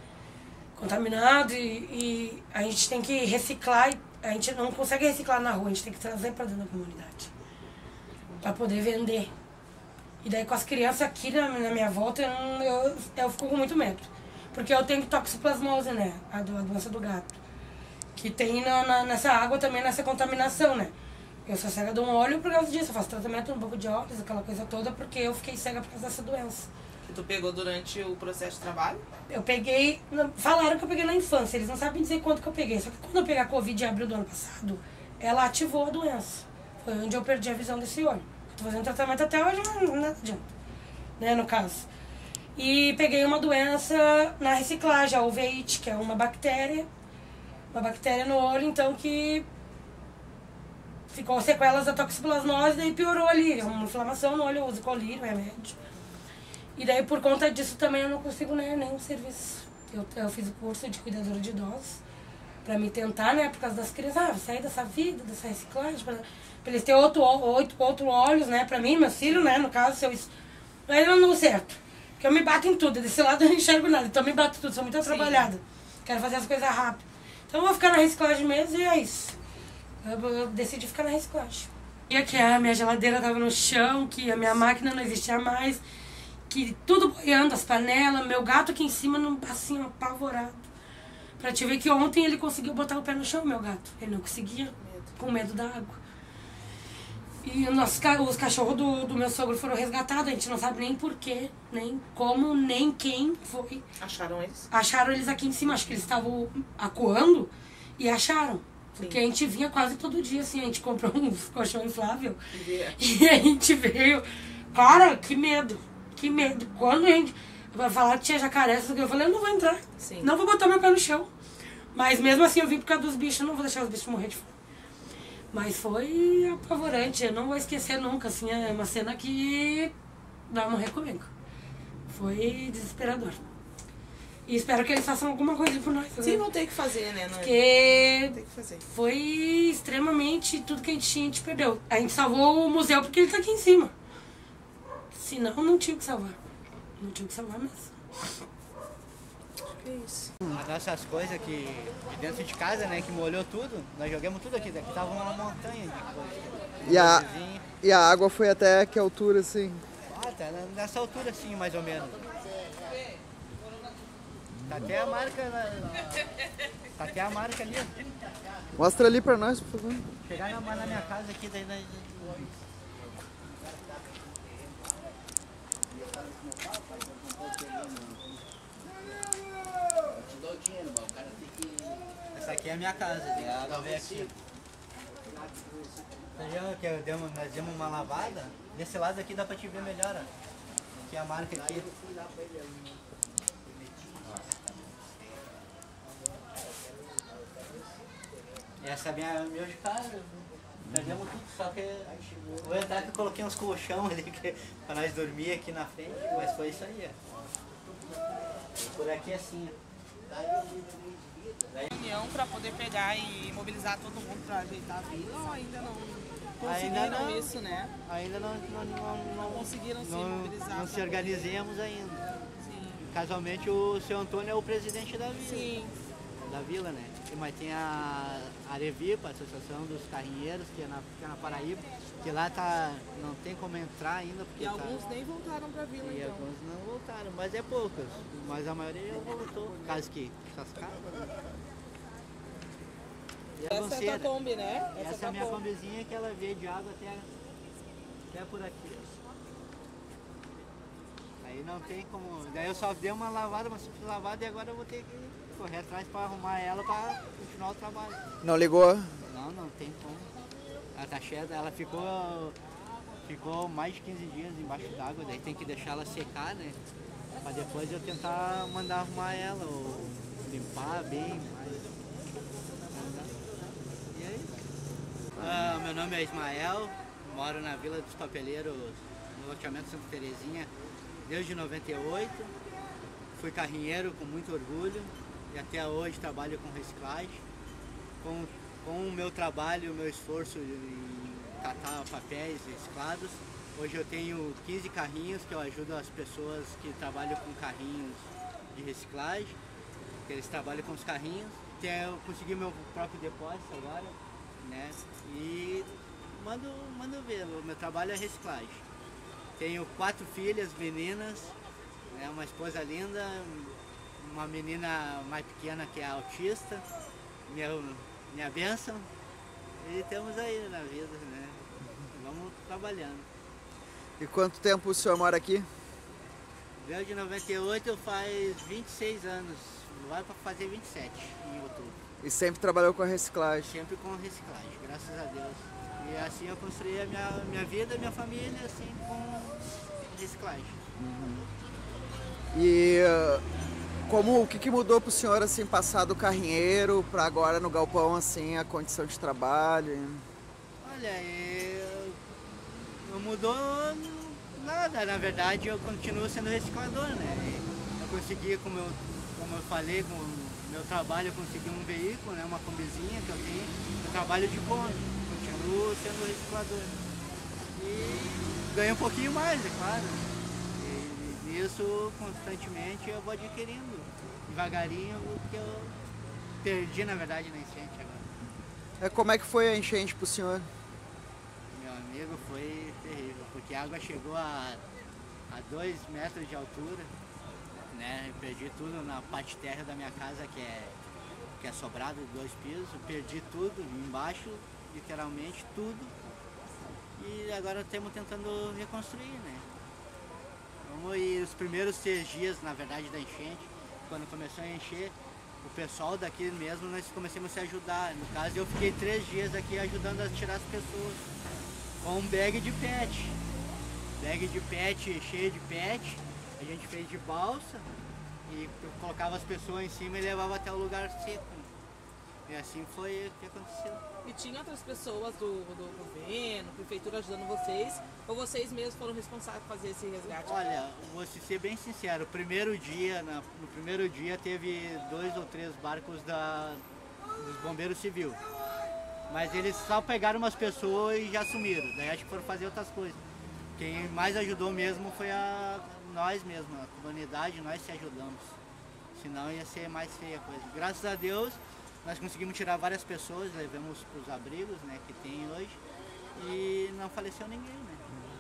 Contaminado e, e a gente tem que reciclar. E a gente não consegue reciclar na rua, a gente tem que trazer pra dentro da comunidade. Pra poder vender. E daí com as crianças aqui na, na minha volta, eu, não, eu, eu fico com muito medo. Porque eu tenho toxoplasmose, né? A, do, a doença do gato. Que tem na, na, nessa água também, nessa contaminação, né? Eu sou cega de um olho por causa disso. Eu faço tratamento no banco de óculos, aquela coisa toda, porque eu fiquei cega por causa dessa doença. Que tu pegou durante o processo de trabalho? Eu peguei... Falaram que eu peguei na infância. Eles não sabem dizer quanto que eu peguei. Só que quando eu peguei a Covid em abril do ano passado, ela ativou a doença. Foi onde eu perdi a visão desse olho. Eu tô fazendo tratamento até hoje, mas nada adianta. Né, no caso. E peguei uma doença na reciclagem, a uveíte, que é uma bactéria. Uma bactéria no olho, então, que... Ficou sequelas da toxoplasmose, daí piorou ali. Uma inflamação no olho, eu uso colírio, remédio. E daí, por conta disso, também eu não consigo né, nenhum serviço. Eu, eu fiz o curso de cuidadora de idosos pra me tentar, né, por causa das crianças, ah, sair dessa vida, dessa reciclagem, pra, pra eles terem outro, outro, outro olhos, né, pra mim, meus filhos, né, no caso, se eu... Mas não deu certo, porque eu me bato em tudo, desse lado eu não enxergo nada, então eu me bato em tudo, sou muito trabalhada, quero fazer as coisas rápido. Então eu vou ficar na reciclagem mesmo e é isso. Eu, eu decidi ficar na reciclagem. E que a minha geladeira tava no chão, que a minha máquina não existia mais, que tudo boiando, as panelas, meu gato aqui em cima, num assim, apavorado. Pra te ver que ontem ele conseguiu botar o pé no chão, meu gato. Ele não conseguia, com medo da água. E nossos, os cachorros do, do meu sogro foram resgatados, a gente não sabe nem porquê, nem como, nem quem foi. Acharam eles? Acharam eles aqui em cima, acho que eles estavam acuando e acharam. Sim. Porque a gente vinha quase todo dia, assim, a gente comprou um colchão inflável e a gente veio. Cara, que medo, que medo. Quando a gente vai falar que tinha jacaré, eu falei, eu não vou entrar, Sim. não vou botar meu pé no chão. Mas mesmo assim eu vim por causa dos bichos, eu não vou deixar os bichos morrer de fome. Mas foi apavorante, eu não vou esquecer nunca, assim, é uma cena que vai morrer comigo. Foi desesperador. E espero que eles façam alguma coisa por nós. Sim, vão ter que fazer, né? Não é? Porque Tem que fazer. foi extremamente tudo que a gente tinha, a gente perdeu. A gente salvou o museu porque ele tá aqui em cima. Senão não tinha o que salvar. Não tinha o que salvar mesmo. É isso. As nossas coisas aqui de dentro de casa, né, que molhou tudo, nós jogamos tudo aqui, daqui tava uma montanha de coisa. E a, e a água foi até que altura, assim? Ah, tá nessa altura assim, mais ou menos. Tá até a marca lá. Tá até a marca ali. Mostra ali pra nós, por favor. Chegar na, na minha casa aqui, daí nós... Essa aqui é a minha casa, dá ver aqui. Que eu demos, nós demos uma lavada, desse lado aqui dá pra te ver melhor, ó. Aqui é a marca aqui. Essa é a minha, meu de casa, perdemos tudo, só que vou entrar que eu coloquei uns colchão ali que, pra nós dormir aqui na frente, mas foi isso aí, ó. Por aqui assim, ó. Reunião para poder pegar e mobilizar todo mundo para ajeitar a vila ou ainda não conseguiram ainda não, isso, né? Ainda não, não, não, não conseguiram se não, mobilizar. Não se organizemos ainda. Sim. Casualmente o seu Antônio é o presidente da vila. Sim. Da vila, né? Mas tem a Arevipa, a Associação dos Carrinheiros, que é na, que é na Paraíba, que lá tá, não tem como entrar ainda. Porque E tá, alguns nem voltaram para a vila, e então. alguns não voltaram, mas é poucos. Mas a maioria voltou, caso que essas casas. E a Essa é a tua Kombi, né? Essa, Essa é a minha combizinha que ela veio de água até, até por aqui. Aí não tem como. Daí eu só dei uma lavada, uma simples lavada e agora eu vou ter que correr atrás para arrumar ela para continuar o trabalho. Não ligou? Não, não tem como. Ela tá cheia, ela ficou, ficou mais de quinze dias embaixo d'água, daí tem que deixar ela secar, né? Para depois eu tentar mandar arrumar ela, ou limpar bem. Mas... E é isso. Ah, meu nome é Ismael, moro na Vila dos Papeleiros, no loteamento Santa Terezinha, desde noventa e oito. Fui carrinheiro com muito orgulho. E até hoje trabalho com reciclagem. Com, com o meu trabalho, o meu esforço em catar papéis reciclados, hoje eu tenho quinze carrinhos que eu ajudo as pessoas que trabalham com carrinhos de reciclagem, que eles trabalham com os carrinhos. Eu consegui meu próprio depósito agora, né? E mando, mando ver, o meu trabalho é reciclagem. Tenho quatro filhas, meninas, né? Uma esposa linda, uma menina mais pequena que é autista, minha, minha bênção, e estamos aí na vida, né? Vamos trabalhando. E quanto tempo o senhor mora aqui? Desde noventa e oito faz vinte e seis anos, vai para fazer vinte e sete em outubro. E sempre trabalhou com a reciclagem? Sempre com reciclagem, graças a Deus. E assim eu construí a minha, minha vida, minha família, assim, com reciclagem. Uhum. E... Como, o que, que mudou para o senhor, assim, passar do carrinheiro para agora no galpão, assim, a condição de trabalho? Olha, eu... não mudou nada, na verdade eu continuo sendo reciclador, né? Eu consegui, como eu como eu falei, com o meu trabalho eu consegui um veículo, né, uma combizinha que eu tenho, eu trabalho de ponto, continuo sendo reciclador. E ganho um pouquinho mais, é claro. E nisso, constantemente, eu vou adquirindo, devagarinho, o que eu perdi, na verdade, na enchente agora. Como é que foi a enchente pro senhor? Meu amigo, foi terrível, porque a água chegou a, a dois metros de altura, né? Eu perdi tudo na parte terra da minha casa, que é, que é sobrado de dois pisos, perdi tudo embaixo, literalmente tudo. E agora estamos tentando reconstruir, né? Vamos, e os primeiros três dias, na verdade, da enchente, quando começou a encher, o pessoal daqui mesmo, nós começamos a se ajudar. No caso, eu fiquei três dias aqui ajudando a tirar as pessoas com um bag de pet. Bag de pet, cheio de pet, a gente fez de balsa e colocava as pessoas em cima e levava até o lugar seco. E assim foi o que aconteceu. E tinha outras pessoas do, do governo, prefeitura ajudando vocês, ou vocês mesmos foram responsáveis por fazer esse resgate? Olha, vou ser bem sincero, o primeiro dia, na, no primeiro dia teve dois ou três barcos da, dos bombeiros civil. Mas eles só pegaram umas pessoas e já sumiram, daí acho que foram fazer outras coisas. Quem mais ajudou mesmo foi a, nós mesmos, a comunidade, nós se ajudamos. Senão ia ser mais feia a coisa. Graças a Deus, nós conseguimos tirar várias pessoas, levamos para os abrigos, né, que tem hoje, e não faleceu ninguém, né?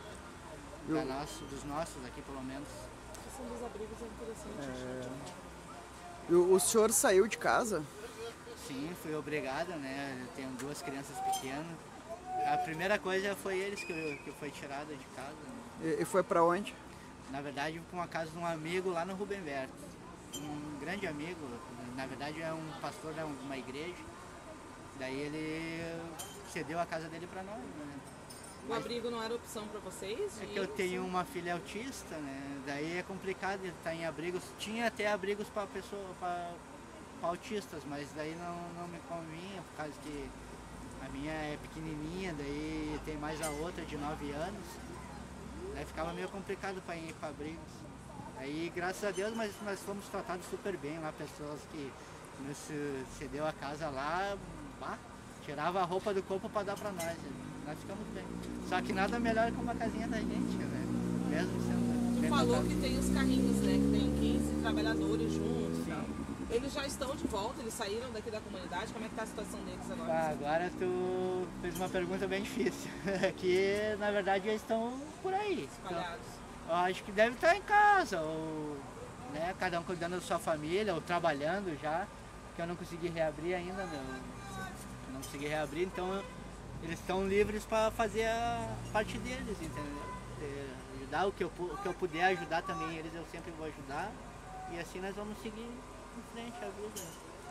Da nosso, dos nossos aqui, pelo menos. A questão dos abrigos é interessante. É... O, o senhor saiu de casa? Sim, fui obrigada, né? Eu tenho duas crianças pequenas. A primeira coisa foi eles que eu, que eu fui tirada de casa. Né? E, e foi para onde? Na verdade, para uma casa de um amigo lá no Rubem Berto. Um grande amigo, na verdade é um pastor de uma igreja. Daí ele cedeu a casa dele para nós. Né? O Mas, abrigo não era opção para vocês? É que eu tenho uma filha autista, né? Daí é complicado estar em abrigos. Tinha até abrigos para pessoa, para autistas, mas daí não, não me convinha, por causa que a minha é pequenininha, daí tem mais a outra de nove anos. Daí ficava meio complicado para ir para abrigos. Aí, graças a Deus, mas nós fomos tratados super bem lá, pessoas que nos cedeu a casa lá, bah, tirava a roupa do corpo para dar para nós. Nós ficamos bem. Só que nada melhor que uma casinha da gente, né? Mesmo sendo... Tu falou que tem os carrinhos, né? Que tem quinze trabalhadores juntos e tal. Eles já estão de volta, eles saíram daqui da comunidade, como é que tá a situação deles agora? Ah, agora tu fez uma pergunta bem difícil. Que na verdade eles estão por aí. Espalhados. Então, eu acho que deve estar em casa, ou né, cada um cuidando da sua família, ou trabalhando já, que eu não consegui reabrir ainda, não, eu não consegui reabrir, então eles estão livres para fazer a parte deles, entendeu? Ajudar o que, eu, o que eu puder ajudar também eles, eu sempre vou ajudar, e assim nós vamos seguir em frente a vida.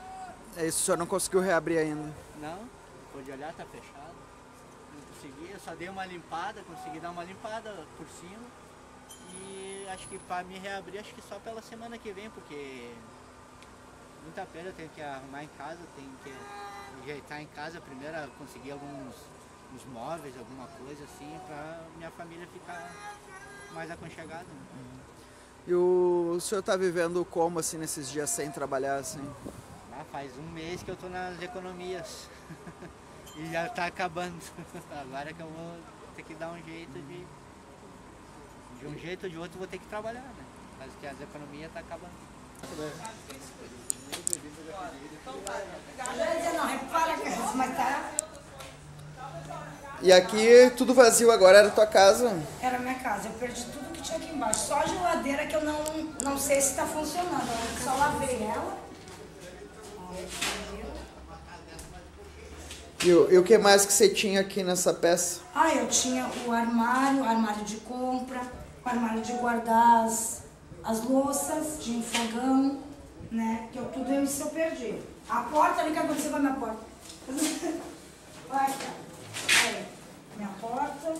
É isso, o senhor não conseguiu reabrir ainda? Não, pode olhar, tá fechado, não consegui, eu só dei uma limpada, consegui dar uma limpada por cima. E acho que para me reabrir, acho que só pela semana que vem, porque muita pena, eu tenho que arrumar em casa, tenho que ajeitar em casa primeiro, conseguir alguns uns móveis, alguma coisa assim, para minha família ficar mais aconchegada. Né? E o, o senhor está vivendo como assim nesses dias sem trabalhar assim? Ah, faz um mês que eu estou nas economias e já está acabando. Agora que eu vou ter que dar um jeito de... De um jeito ou de outro vou ter que trabalhar, né? Mas que as economias estão acabando. E aqui tudo vazio agora, era tua casa? Era minha casa, eu perdi tudo que tinha aqui embaixo. Só a geladeira que eu não, não sei se está funcionando. Eu só lavei ela. E o, e o que mais que você tinha aqui nessa peça? Ah, eu tinha o armário, o armário de compra, o armário de guardar as, as louças de fogão, né? Que eu, tudo isso eu perdi. A porta, olha o que aconteceu com a minha porta. Vai cá. Aí, minha porta.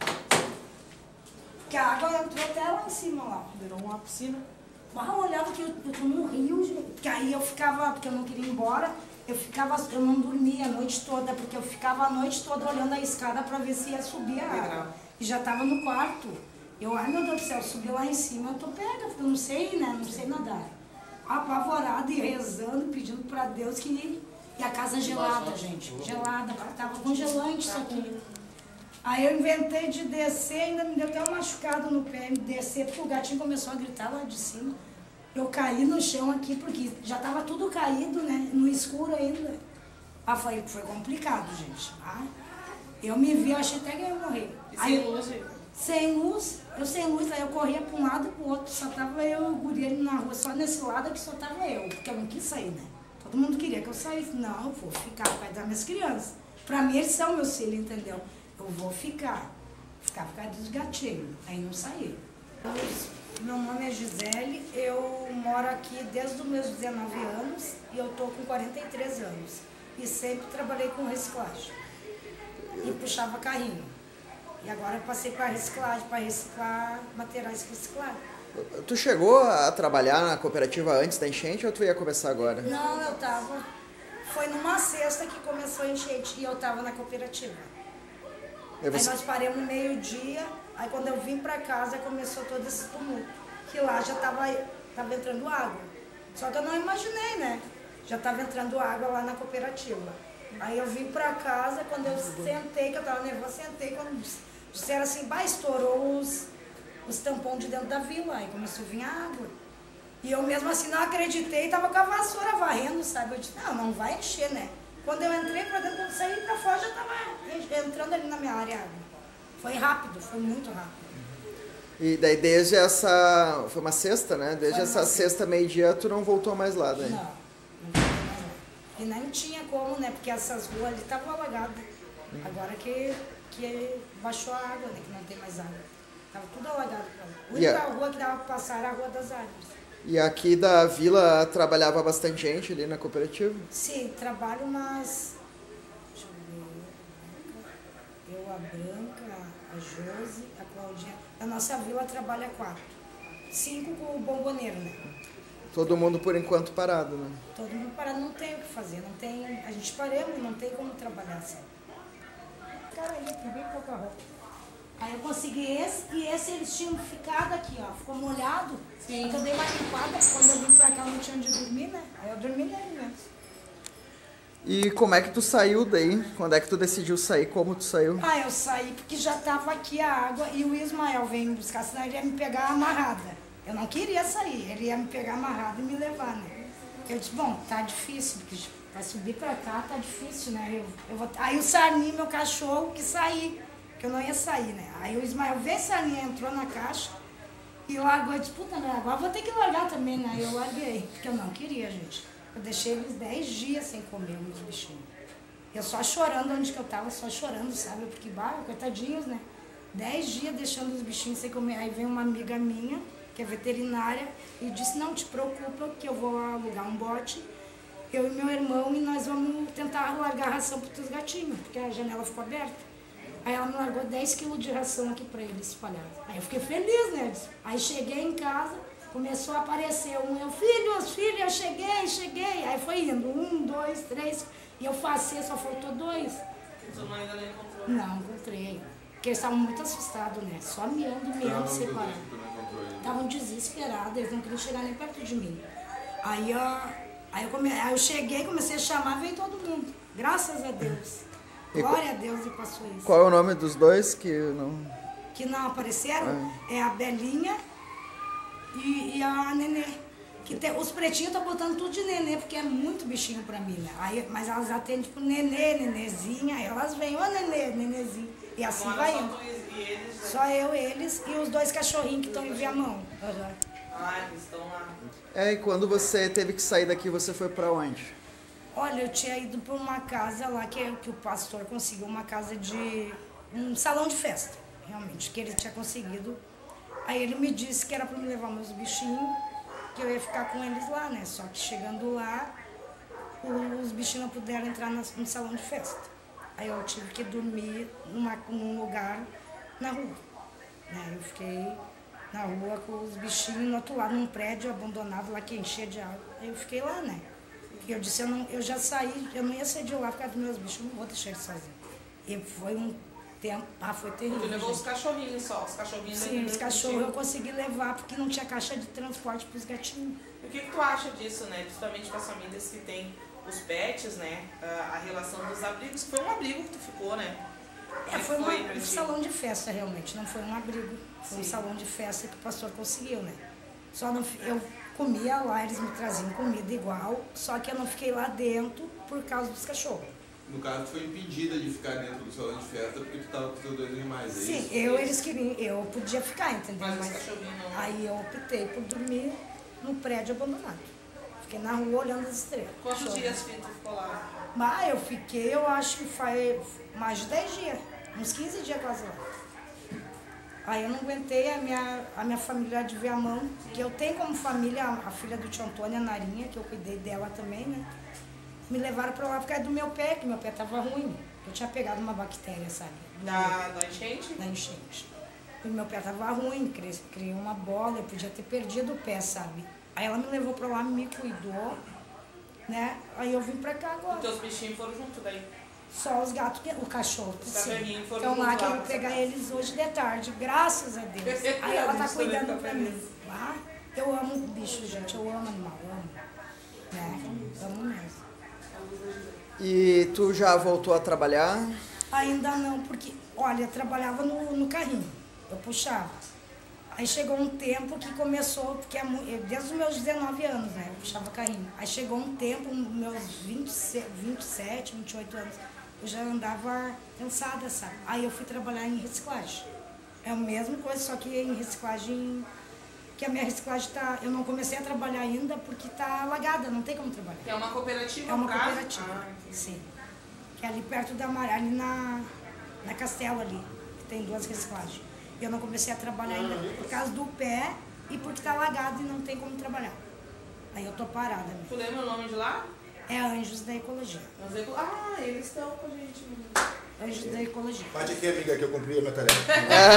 Que a água entrou até lá em cima, lá. Virou uma piscina. Ah, eu olhava que eu, eu tô no rio, gente. Que aí eu ficava, porque eu não queria ir embora, eu ficava, eu não dormia a noite toda, porque eu ficava a noite toda olhando a escada para ver se ia subir a água. E já tava no quarto. Eu, ai meu Deus do céu, eu subi lá em cima, eu tô pega, porque eu não sei, né, não sei nadar. apavorada e rezando, pedindo para Deus que... E a casa gelada, gente, gelada, tava congelante isso aqui. Aí eu inventei de descer, ainda me deu até um machucado no pé, me descer, porque o gatinho começou a gritar lá de cima. Eu caí no chão aqui, porque já tava tudo caído, né, no escuro ainda. Ah, foi, foi complicado, gente. Ah, eu me vi, eu achei até que eu ia morrer. E aí, sem luz? Sem luz, eu sem luz, aí eu corria para um lado e para o outro, só tava eu e o guri ali na rua, só nesse lado que só tava eu, porque eu não quis sair, né. Todo mundo queria que eu saísse. Não, eu vou ficar por causa das minhas crianças. Pra mim, eles são meus filhos, entendeu? Eu vou ficar. Ficar por causa dos gatilhos. Aí não saí. Meu nome é Gisele. Eu moro aqui desde os meus dezenove anos e eu tô com quarenta e três anos. E sempre trabalhei com reciclagem. E puxava carrinho. E agora eu passei para reciclagem, para reciclar materiais reciclados. Tu chegou a trabalhar na cooperativa antes da enchente ou tu ia começar agora? Não, eu tava... Foi numa sexta que começou a enchente e eu tava na cooperativa. E você... Aí nós paramos no meio-dia, aí quando eu vim pra casa começou todo esse tumulto. Que lá já tava, tava entrando água. Só que eu não imaginei, né? Já tava entrando água lá na cooperativa. Aí eu vim pra casa, quando eu sentei, que eu tava nervosa, sentei, quando disseram assim, bah, estourou os... os tampões de dentro da vila, aí começou a vir água. E eu mesmo assim não acreditei, tava com a vassoura varrendo, sabe? Eu disse, não, não vai encher, né? Quando eu entrei pra dentro, quando eu saí pra fora, já tava entrando ali na minha área água. Foi rápido, foi muito rápido. E daí desde essa, foi uma sexta, né? Desde Foi essa sexta, meio-dia, tu não voltou mais lá, daí? Não, não voltei mais lá. E nem tinha como, né? Porque essas ruas ali estavam alagadas. Hum. Agora que, que baixou a água, né? Que não tem mais água. Estava tudo alagado pra lá. A única yeah. rua que dava para passar era a Rua das Árvores. E aqui da vila trabalhava bastante gente ali na cooperativa? Sim, trabalho umas... Deixa eu ver... Eu, a Branca, a Josi, a Claudinha. A nossa vila trabalha quatro. Cinco com o bomboneiro, né? Todo mundo por enquanto parado, né? Todo mundo parado, não tem o que fazer. Não tem... A gente paramos, não tem como trabalhar assim. Cara, aí, eu bem pouca roupa. Aí eu consegui esse, e esse eles tinham ficado aqui, ó, ficou molhado. Sim. Então eu dei uma limpada, quando eu vim pra cá eu não tinha onde dormir, né? Aí eu dormi nele mesmo. E como é que tu saiu daí? Quando é que tu decidiu sair? Como tu saiu? Ah, eu saí porque já tava aqui a água e o Ismael veio me buscar, senão ele ia me pegar amarrada. Eu não queria sair, ele ia me pegar amarrada e me levar, né? Eu disse, bom, tá difícil, porque pra subir pra cá tá difícil, né? Eu, eu vou... Aí o Sarni, meu cachorro, que saí. Que eu não ia sair, né? Aí o Ismael veio essa linha, entrou na caixa e largou. Eu disse, puta, né? Agora vou ter que largar também, né? Aí eu larguei, porque eu não queria, gente. Eu deixei eles dez dias sem comer os bichinhos. Eu só chorando onde que eu tava, só chorando, sabe? Porque, bah, coitadinhos, né? Dez dias deixando os bichinhos sem comer. Aí veio uma amiga minha, que é veterinária, e disse, não te preocupa, que eu vou alugar um bote, eu e meu irmão, e nós vamos tentar largar a ração para os teus gatinhos, porque a janela ficou aberta. Aí ela me largou dez quilos de ração aqui pra eles espalhados. Aí eu fiquei feliz, né? Aí cheguei em casa, começou a aparecer um, eu, filhos, filhos, eu cheguei, cheguei. Aí foi indo, um, dois, três, e eu passei, só faltou dois. Você não ainda não encontrou? Não, encontrei. Porque eles estavam muito assustados, né? Só miando, miando, separados. Estavam desesperados, eles não queriam chegar nem perto de mim. Aí, ó, aí, eu, come... aí eu cheguei, comecei a chamar, veio todo mundo. Graças a Deus. Glória a Deus e passou isso. Qual é o nome dos dois que não... Que não apareceram? Ah. É a Belinha e, e a Nenê. Que tem, os pretinhos estão botando tudo de Nenê, porque é muito bichinho pra mim, né? Aí, mas elas atendem tipo Nenê, Nenezinha, aí elas vêm, ô Nenê, Nenezinho. E assim Agora vai indo. E eles, né? Só eu, eles e os dois cachorrinhos que estão em Viamão. Uhum. Ah, eles estão lá. É, e quando você teve que sair daqui, você foi pra onde? Olha, eu tinha ido para uma casa lá, que, que o pastor conseguiu uma casa de... um salão de festa, realmente, que ele tinha conseguido. Aí ele me disse que era para me levar meus bichinhos, que eu ia ficar com eles lá, né? Só que chegando lá, os bichinhos não puderam entrar no salão de festa. Aí eu tive que dormir numa, num lugar na rua, né? Eu fiquei na rua com os bichinhos no outro lado, num prédio abandonado lá que enchia de água. Aí eu fiquei lá, né? E eu disse, eu, não, eu já saí, eu não ia sair de lá por causa dos meus bichos, eu não vou deixar eles sozinhos. E foi um tempo, ah, foi terrível. Tu levou gente. os cachorrinhos só, os cachorrinhos Sim, os cachorros eu consegui levar porque não tinha caixa de transporte para os gatinhos. E o que, que tu acha disso, né? Principalmente para as famílias que têm os pets, né? A, a relação dos abrigos. Foi um abrigo que tu ficou, né? É, foi, foi uma, um salão de festa realmente, não foi um abrigo. Foi Sim. um salão de festa que o pastor conseguiu, né? Só não, eu comia lá, eles me traziam comida igual, só que eu não fiquei lá dentro por causa dos cachorros. No caso, tu foi impedida de ficar dentro do salão de festa porque tu estava com os teus dois animais, é Sim, isso? eu, eles queriam, eu podia ficar, entendeu? Mas, Mas os cachorrinhos não. aí eu optei por dormir no prédio abandonado. Fiquei na rua olhando as estrelas. Quantos Chorando. dias tu ficou lá? Mas eu fiquei, eu acho que faz mais de dez dias, uns quinze dias quase lá. Aí eu não aguentei, a minha, a minha família de Viamão, que eu tenho como família a, a filha do tio Antônio, a Narinha, que eu cuidei dela também, né? Me levaram pra lá por causa do meu pé, que meu pé tava ruim. Eu tinha pegado uma bactéria, sabe? Da, da enchente? Da enchente. E meu pé tava ruim, criei uma bola, eu podia ter perdido o pé, sabe? Aí ela me levou pra lá, me cuidou, né? Aí eu vim pra cá agora. Os teus bichinhos foram junto daí? Só os gatos, o cachorro. Os cachorrinhos foram Então lá junto que eu lá vou pra pegar casa. eles hoje de tarde, graças a Deus. Aí ela tá Isso cuidando também pra fica mim. feliz. Ah, eu amo bicho, gente, eu amo animal, eu amo. Né? Amo mesmo. E tu já voltou a trabalhar? Ainda não, porque, olha, eu trabalhava no, no carrinho, eu puxava. Aí chegou um tempo que começou, porque é, mu- eu- desde os meus dezenove anos, né, eu puxava carrinho. Aí chegou um tempo, nos meus vinte, vinte e sete, vinte e oito anos, eu já andava cansada, sabe? Aí eu fui trabalhar em reciclagem. É a mesma coisa, só que em reciclagem, que a minha reciclagem tá, eu não comecei a trabalhar ainda porque tá alagada, não tem como trabalhar. Que é uma cooperativa, É uma no caso? cooperativa, Ah, entendi. sim. Que é ali perto da Maré, ali na, na Castelo ali, que tem duas reciclagens. E eu não comecei a trabalhar ainda por causa do pé e porque tá alagado e não tem como trabalhar. Aí eu tô parada mesmo. Tu lembra o nome de lá? É Anjos da Ecologia. Nós lembra- Ah, eles estão com a gente. Anjos da Ecologia. Bate aqui, amiga, que eu cumpri a minha tarefa.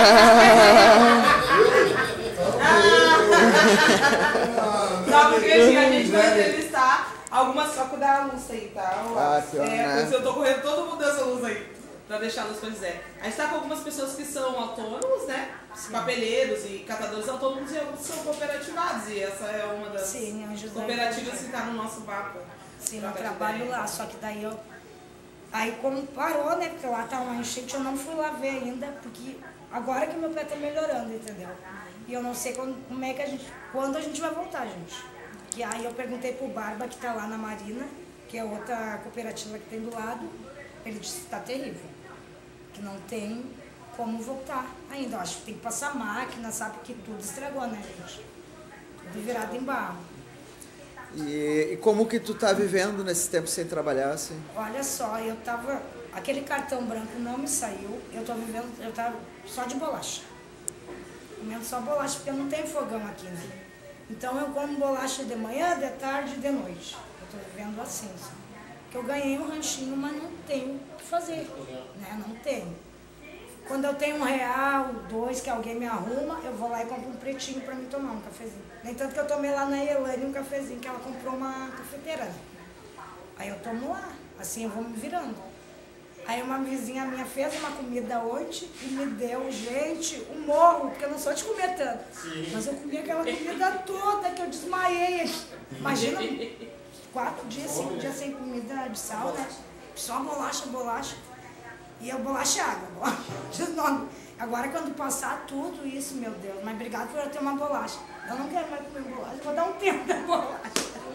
Só porque a gente vai entrevistar algumas, só cuidar a luz aí, tá? Ah, que é, né? por isso eu tô correndo todo mundo dessa luz aí, pra deixar a luz pra dizer. A gente tá com algumas pessoas que são autônomos, né? Papeleiros e catadores autônomos e alguns são cooperativados. E essa é uma das Sim, Anjos da cooperativas Ecologia. que tá no nosso mapa. Sim, eu Troca de trabalho ideia. lá, só que daí eu... Aí como parou, né, porque lá tá uma enchente, eu não fui lá ver ainda, porque agora que meu pé tá melhorando, entendeu? E eu não sei quando, como é que a gente, quando a gente vai voltar, gente. E aí eu perguntei pro Barba, que tá lá na Marina, que é outra cooperativa que tem do lado, ele disse que tá terrível, que não tem como voltar ainda. Eu acho que tem que passar máquina, sabe, porque tudo estragou, né, gente? Tudo virado em barro. E, e como que tu tá vivendo nesse tempo sem trabalhar, assim? Olha só, eu tava. Aquele cartão branco não me saiu, eu tô vivendo, eu tava só de bolacha. Comendo só bolacha, porque eu não tenho fogão aqui, né? Então eu como bolacha de manhã, de tarde e de noite. Eu tô vivendo assim, sabe? Porque eu ganhei um ranchinho, mas não tenho o que fazer, né? Não tenho. Quando eu tenho um real, dois, que alguém me arruma, eu vou lá e compro um pretinho pra me tomar um cafezinho. Nem tanto que eu tomei lá na Elane um cafezinho, que ela comprou uma cafeteira. Aí eu tomo lá, assim eu vou me virando. Aí uma vizinha minha fez uma comida hoje e me deu, gente, um morro, porque eu não sou de comer tanto. Mas eu comi aquela comida toda que eu desmaiei. Imagina, quatro dias, cinco dias sem comida de sal, né? Só bolacha, bolacha. E eu bolacha e água. Bolacha. Agora quando passar tudo isso, meu Deus, mas obrigado por eu ter uma bolacha. Eu não quero mais comer bolacha, vou dar um tempo da bolacha.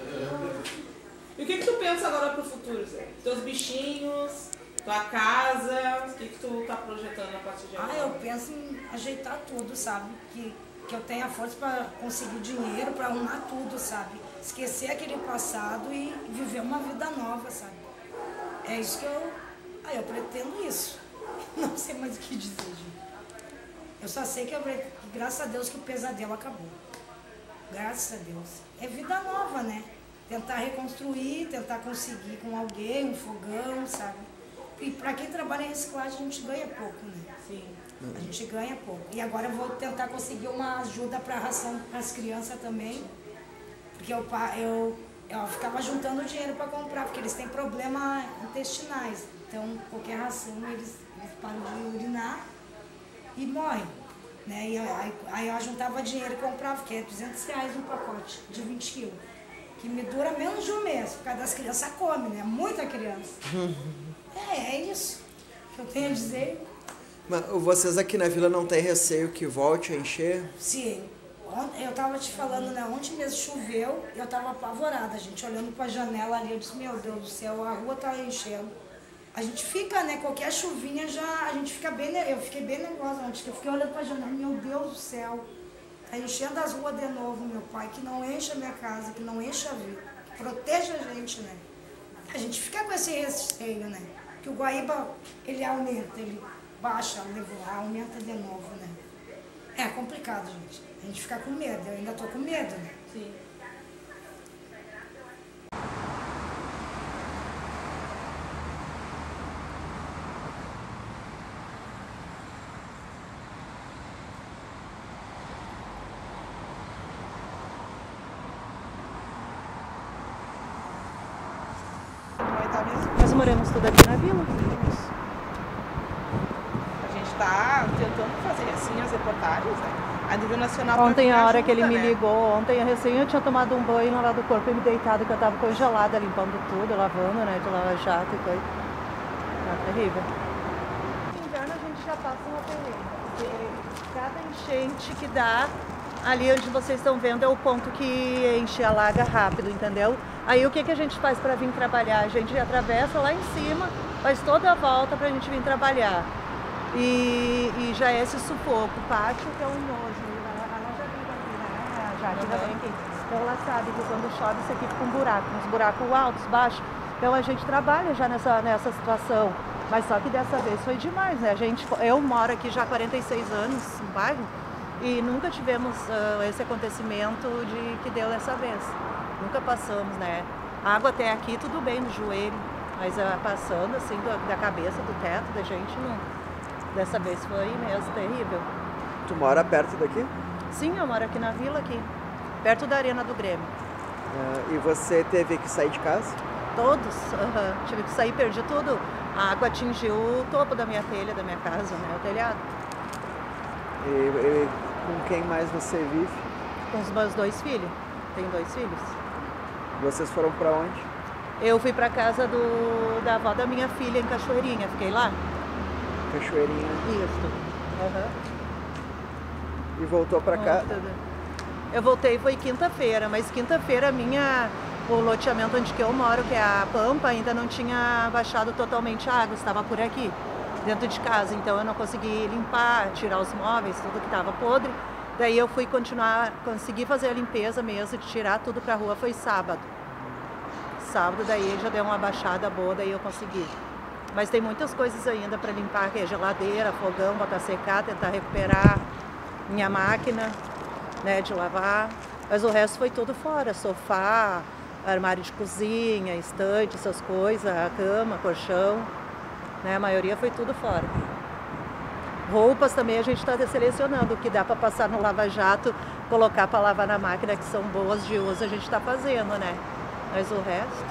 E o que que tu pensa agora pro futuro, Zé? Teus bichinhos, tua casa, o que que tu tá projetando a partir de agora? Ah, eu penso em ajeitar tudo, sabe? Que, que eu tenha força para conseguir dinheiro, para arrumar tudo, sabe? Esquecer aquele passado e viver uma vida nova, sabe? É isso que eu... Ah, eu pretendo isso. Não sei mais o que dizer, gente. Eu só sei que, eu, que graças a Deus que o pesadelo acabou. Graças a Deus. É vida nova, né? Tentar reconstruir, tentar conseguir com alguém um fogão, sabe? E para quem trabalha em reciclagem, a gente ganha pouco, né? Sim. A gente ganha pouco. E agora eu vou tentar conseguir uma ajuda para a ração para as crianças também. Porque eu, eu, eu ficava juntando dinheiro para comprar, porque eles têm problemas intestinais. Então, qualquer ração eles eles param de urinar e morrem. Né? E aí, aí eu juntava dinheiro e comprava, que é duzentos reais um pacote de vinte quilos. Que me dura menos de um mês, por causa das crianças comem, né? Muita criança. é, é isso que eu tenho a dizer. Mas vocês aqui na vila não tem receio que volte a encher? Sim. Eu tava te falando, né? Ontem mesmo choveu e eu tava apavorada, gente, olhando pra janela ali, eu disse, meu Deus do céu, a rua tá enchendo. A gente fica, né? Qualquer chuvinha já, a gente fica bem, eu fiquei bem nervosa ontem, que eu fiquei olhando pra janela, meu Deus do céu, tá enchendo as ruas de novo, meu pai, que não encha a minha casa, que não encha a vida, que proteja a gente, né? A gente fica com esse receio, né? Que o Guaíba, ele aumenta, ele baixa, aumenta de novo, né? É complicado, gente. A gente fica com medo, eu ainda tô com medo, né? Sim. Nós moramos tudo aqui na vila. A gente está tentando fazer assim as reportagens, né? A nível nacional. Ontem, a hora ajuda, que ele me né? ligou, ontem, recém eu tinha tomado um banho, lavado o corpo e me deitado, que eu estava congelada, limpando tudo, lavando, né, de lava jato e coisa. Tá terrível. No inverno a gente já passa uma perrengue, porque cada enchente que dá, ali onde vocês estão vendo é o ponto que enche, alaga rápido, entendeu? Aí o que, que a gente faz para vir trabalhar? A gente atravessa lá em cima, faz toda a volta para a gente vir trabalhar. E, e já é esse sufoco. O pátio que é um nojo. Ela já vive aqui, né? Já aqui também aqui. Então ela sabe que quando chove isso aqui fica um buraco, uns buracos altos, baixos. Então a gente trabalha já nessa, nessa situação. Mas só que dessa vez foi demais, né? A gente, eu moro aqui já há quarenta e seis anos no bairro e nunca tivemos uh, esse acontecimento de que deu dessa vez. Nunca passamos, né? A água até aqui tudo bem no joelho, mas uh, passando assim do, da cabeça, do teto da gente não. Dessa vez foi mesmo terrível. Tu mora perto daqui? Sim, eu moro aqui na vila, aqui, perto da Arena do Grêmio. Uh, e você teve que sair de casa? Todos, uhum. Tive que sair, perdi tudo. A água atingiu o topo da minha telha, da minha casa, né, o telhado. E, e com quem mais você vive? Com os meus dois filhos. Tenho dois filhos. Vocês foram pra onde? Eu fui pra casa do, da avó da minha filha em Cachoeirinha, fiquei lá. Cachoeirinha. Isso. Uhum. E voltou pra cá? Eu voltei, foi quinta-feira, mas quinta-feira minha, o loteamento onde que eu moro, que é a Pampa, ainda não tinha baixado totalmente a água, estava por aqui, dentro de casa. Então eu não consegui limpar, tirar os móveis, tudo que estava podre. Daí eu fui continuar, consegui fazer a limpeza mesmo, de tirar tudo pra rua, foi sábado. Sábado daí já deu uma baixada boa, daí eu consegui. Mas tem muitas coisas ainda para limpar, que é geladeira, fogão, botar secar, tentar recuperar minha máquina, né, de lavar. Mas o resto foi tudo fora, sofá, armário de cozinha, estante, essas coisas, a cama, colchão, né, a maioria foi tudo fora. Roupas também a gente está selecionando, o que dá para passar no lava-jato, colocar para lavar na máquina, que são boas de uso, a gente está fazendo, né? Mas o resto...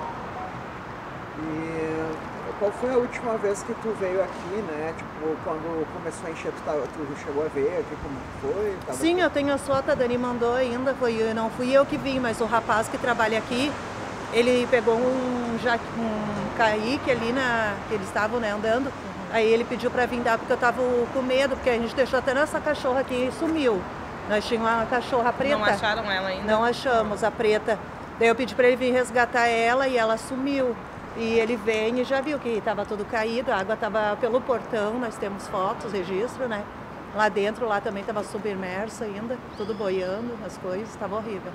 E qual foi a última vez que tu veio aqui, né? Tipo, quando começou a encher, tu, tava, tu chegou a ver aqui como foi? Tava Sim, aqui? eu tenho a foto, a Dani mandou ainda, foi, não fui eu que vim, mas o rapaz que trabalha aqui, ele pegou um, um Kaique ali, na, que eles estavam, né, andando, uhum. Aí ele pediu para vir dar, porque eu tava com medo, porque a gente deixou até nossa cachorra aqui e sumiu. Nós tínhamos uma cachorra preta. Não acharam ela ainda? Não achamos, a preta. Daí eu pedi para ele vir resgatar ela e ela sumiu. E ele vem e já viu que estava tudo caído, a água estava pelo portão, nós temos fotos, registro, né? Lá dentro, lá também estava submerso ainda, tudo boiando, as coisas, estava horrível.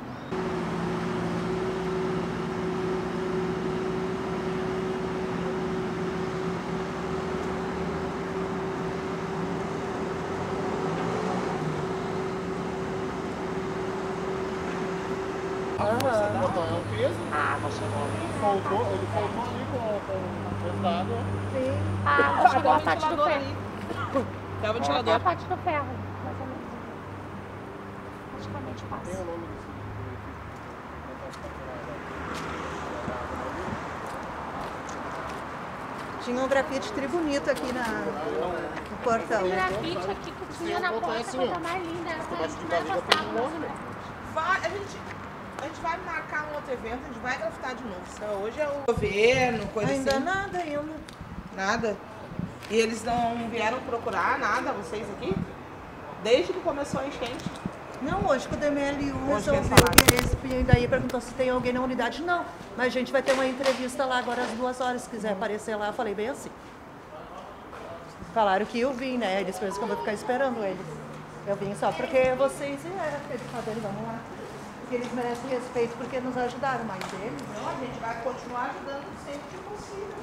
Ah, você não faltou, ele faltou ali com, com pesado. Sim. Ah, até a parte do ferro. Até o ventilador. Até a parte do ferro, mais ou menos. Praticamente passa. Tem o nome do Tinha um grafite tri bonito aqui na, no portão. Esse grafite aqui que tinha na porta, a coisa mais linda. Era pra gente mais gostar mesmo. Vai, a gente, a gente vai marcar um outro evento, a gente vai grafitar de novo. Então, hoje é o governo, coisa Ainda assim. nada, ainda. Nada? E eles não vieram procurar nada, vocês aqui? Desde que começou a enchente? Não, hoje que o D M L U Hoje resolveu que que esse e daí perguntou se tem alguém na unidade. Não, mas a gente vai ter uma entrevista lá agora às duas horas, se quiser aparecer lá. Eu falei bem assim. Falaram que eu vim, né? Eles pensam que eu vou ficar esperando eles. Eu vim só porque vocês, é, eles falaram, vamos lá. Porque eles merecem respeito porque nos ajudaram, mas eles... Não, a gente vai continuar ajudando sempre que possível.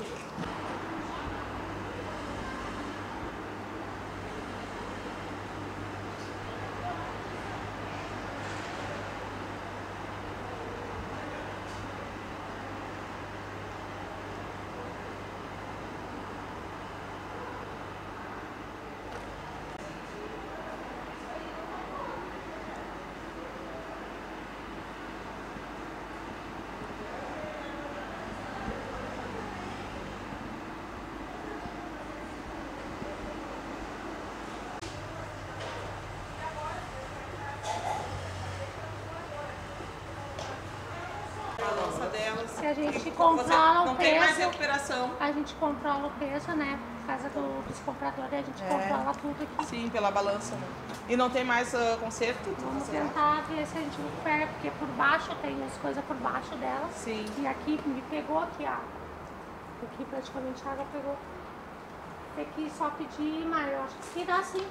Se a gente comprar não o tem mais peso, recuperação. a gente comprou o peso, né? Por causa do, dos compradores, a gente É. controla tudo aqui. Sim, pela balança, né? E não tem mais uh, conserto? Vamos tentar ver se a gente recupera, porque por baixo tem as coisas por baixo dela. Sim. E aqui me pegou aqui, ó. Aqui praticamente a água pegou. Tem que só pedir, mas eu acho que dá sim.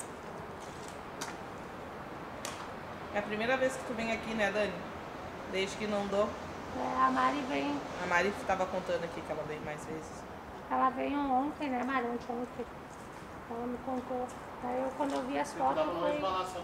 É a primeira vez que tu vem aqui, né, Dani? Desde que inundou. É, a Mari vem. A Mari estava contando aqui que ela vem mais vezes. Ela veio ontem, né, Mari? Ontem, ontem. Ela me contou. Daí eu, quando eu vi as fotos, foi.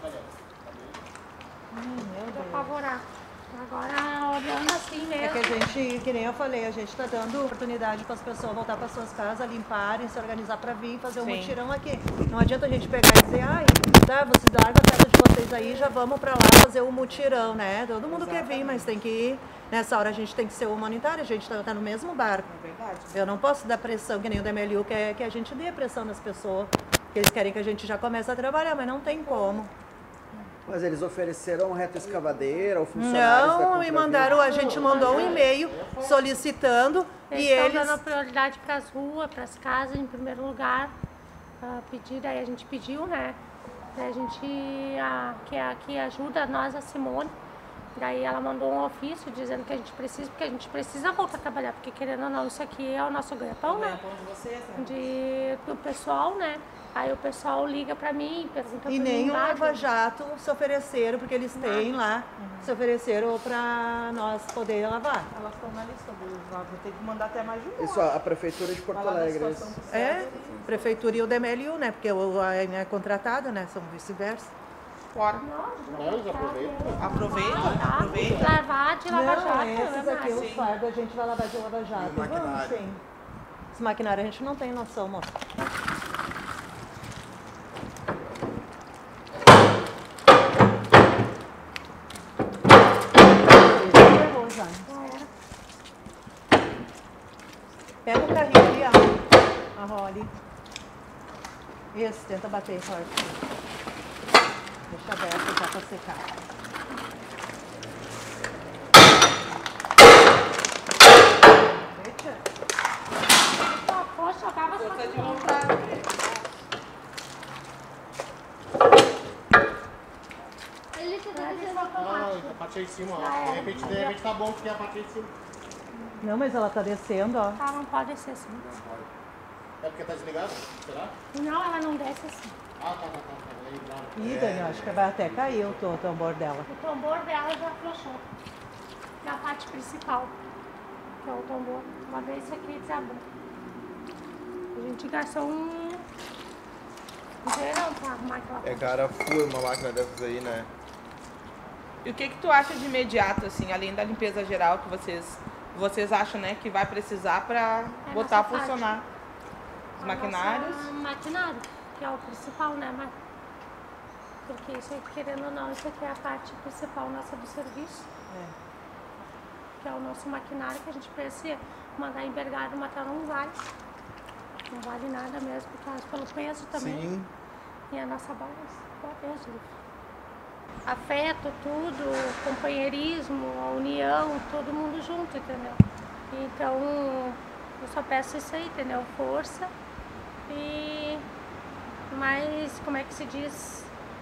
Hum, meu Tô Deus. apavorada. Agora, olhando assim mesmo. É que a gente, que nem eu falei, a gente está dando oportunidade para as pessoas voltar para suas casas, limparem, se organizar para vir fazer um Sim. mutirão aqui. Não adianta a gente pegar e dizer, ai, tá, vocês largam a casa de vocês aí, já vamos para lá fazer um mutirão, né? Todo mundo quer vir, mas tem que ir. Nessa hora a gente tem que ser humanitário, a gente está tá no mesmo barco. É verdade. Eu não posso dar pressão, que nem o D M L U quer que a gente dê pressão nas pessoas. Que eles querem que a gente já comece a trabalhar, mas não tem como. Mas eles ofereceram retroescavadeira ou funcionários da Não, Contravia? e mandaram, a gente mandou um e-mail solicitando Eles e estão eles... dando prioridade para as ruas, para as casas, em primeiro lugar. Uh, pedir, daí a gente pediu, né? Daí a gente, a, que, a, que ajuda nós, a Simone. Daí ela mandou um ofício dizendo que a gente precisa, porque a gente precisa voltar a trabalhar, porque querendo ou não, isso aqui é o nosso ganha-pão, né? Ganha-pão de vocês, né? De, do pessoal, né? Aí o pessoal liga pra mim e pergunta E pra nem mim. o Lava Jato se ofereceram, porque eles têm lá, se ofereceram para nós poder lavar. Elas estão na lista dos vou ter que mandar até mais de um. Isso, a Prefeitura de Porto Alegre. É, Prefeitura e o D M L U, né? Porque o- a é contratada, né? São vice-versa. Fora. Mas aproveita. Aproveita, Tá? aproveita. Lavar de Lava Jato, Não, esses né, aqui, Márcia? os fardos, a gente vai lavar de Lava Jato. E o maquinário? Vamos, sim. Esse maquinário a gente não tem noção, moço. Ferrou já. Pega o carrinho ali, ó. A Rolly. Isso, tenta bater forte. Deixa aberto já pra secar. Poxa, jogava só Força de vontade. Ele te dá de Não, a parte aí de cima, ó. De repente, de repente tá bom porque é a parte aí de cima. Não, mas ela tá descendo, ó. Tá, não pode ser assim. É porque tá desligado? Será? Não, ela não desce assim. Ah, tá, tá, tá. tá. Aí, claro. Ih, Daniel, acho que vai até cair o to- tambor dela. O tambor dela já afrouxou. Na parte principal, que é o tambor. Uma vez isso aqui desabou. A gente gastou um dinheirão pra arrumar aquela É parte. cara full uma máquina dessas aí, né? E o que que tu acha de imediato, assim, além da limpeza geral que vocês, vocês acham, né, que vai precisar pra É botar a nossa parte. funcionar? Os A maquinários? nossa maquinário, que é o principal, né, Mar? Porque isso aqui, querendo ou não, isso aqui é a parte principal nossa do serviço. Que é o nosso maquinário que a gente precisa mandar envergar uma tela não vai. Não vale nada mesmo, por causa pelo peso também. Sim. E a nossa base, Deus livre. Afeto, tudo, companheirismo, a união, todo mundo junto, entendeu? Então, eu só peço isso aí, entendeu? Força e mais, como é que se diz?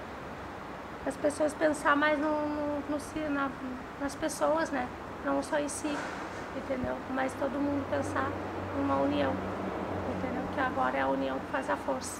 As pessoas pensar mais no, no, no, na, nas pessoas, né? Não só em si, entendeu? Mas todo mundo pensar numa união, entendeu? Que agora é a união que faz a força.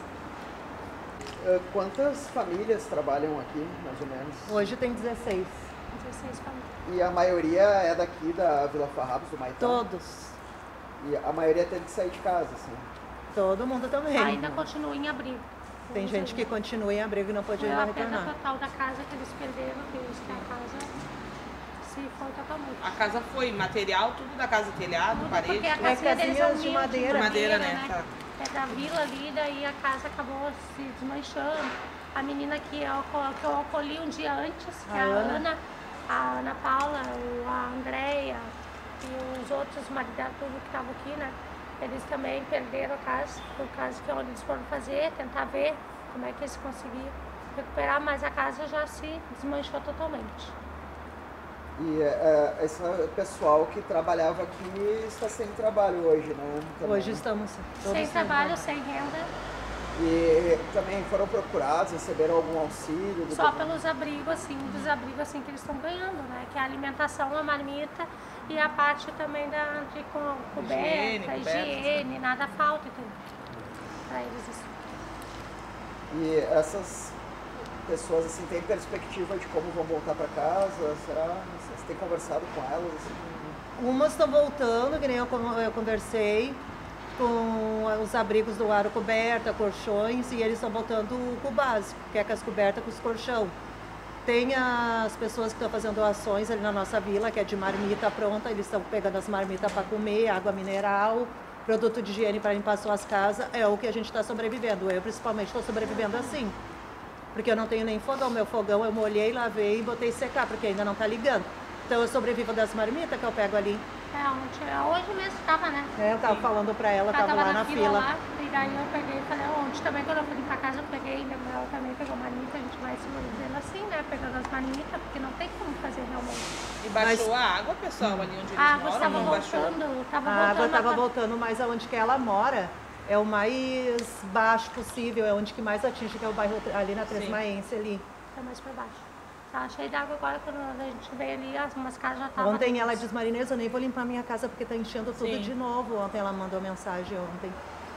Uh, quantas famílias trabalham aqui, mais ou menos? Hoje tem dezesseis. dezesseis famílias. E a maioria é daqui da Vila Farrapos, do Maitá? Todos. E a maioria teve que sair de casa, assim? Todo mundo também. Ainda continua em abrigo. Tem gente que continua em abrigo e não pode Foi ainda a perda retornar. total da casa que eles perderam, que eles que a casa se foi totalmente. A casa foi material, tudo da casa, telhado, Tudo parede. porque a tudo. casinha deles é casinhas de humilde, madeira. De madeira, né? Tá. É da vila ali, daí a casa acabou se desmanchando. A menina que eu, que eu acolhi um dia antes, que é a A Ana. Ana, a Ana Paula, o- a Andréia e os outros maridos, tudo que estavam aqui, né? Eles também perderam a casa, por causa que onde eles foram fazer, tentar ver como é que eles conseguiram recuperar, mas a casa já se desmanchou totalmente. E uh, esse pessoal que trabalhava aqui está sem trabalho hoje, né? Também. Hoje estamos todos Sem trabalho, sem renda, E também foram procurados, receberam algum auxílio? Do só governo? pelos abrigos, assim, dos abrigos assim que eles estão ganhando, né? Que é a alimentação, a marmita e a parte também da, de co- coberta, Higiene, higiene, cobertas, nada falta, entendeu? Pra eles isso. E essas pessoas, assim, têm perspectiva de como vão voltar para casa? Será? Você tem conversado com elas? Assim? Umas estão voltando, que nem eu, con- eu conversei, com os abrigos do aro coberta, colchões, e eles estão voltando com o básico, que é com as cobertas, com os colchão. Tem as pessoas que estão fazendo doações ali na nossa vila, que é de marmita pronta, eles estão pegando as marmitas para comer, água mineral, produto de higiene para limpar suas casas, é o que a gente está sobrevivendo. Eu, principalmente, estou sobrevivendo assim. Porque eu não tenho nem fogão. Meu fogão eu molhei, lavei e botei secar, porque ainda não está ligando. Então eu sobrevivo das marmitas que eu pego ali. É, ontem, hoje mesmo estava, né? É, eu estava falando para ela, Ela estava lá na fila. lá, e daí eu peguei e falei, ontem também quando eu fui pra casa eu peguei, ela também pegou marmita, a gente vai se dizendo assim, né? Pegando as marmitas, porque não tem como fazer realmente. E baixou a água, pessoal, ali onde eles A água moram? estava Não baixou? voltando, estava A voltando. água estava a- voltando, mas aonde que ela mora é o mais baixo possível, é onde que mais atinge, que é o bairro ali na Três Sim. Maense ali. Tá mais pra baixo. Tá cheio d'água agora, quando a gente veio ali, as umas casas já estavam... Ontem ela disse, Marinês, eu nem vou limpar minha casa porque tá enchendo tudo Sim. de novo. Ontem ela mandou mensagem ontem.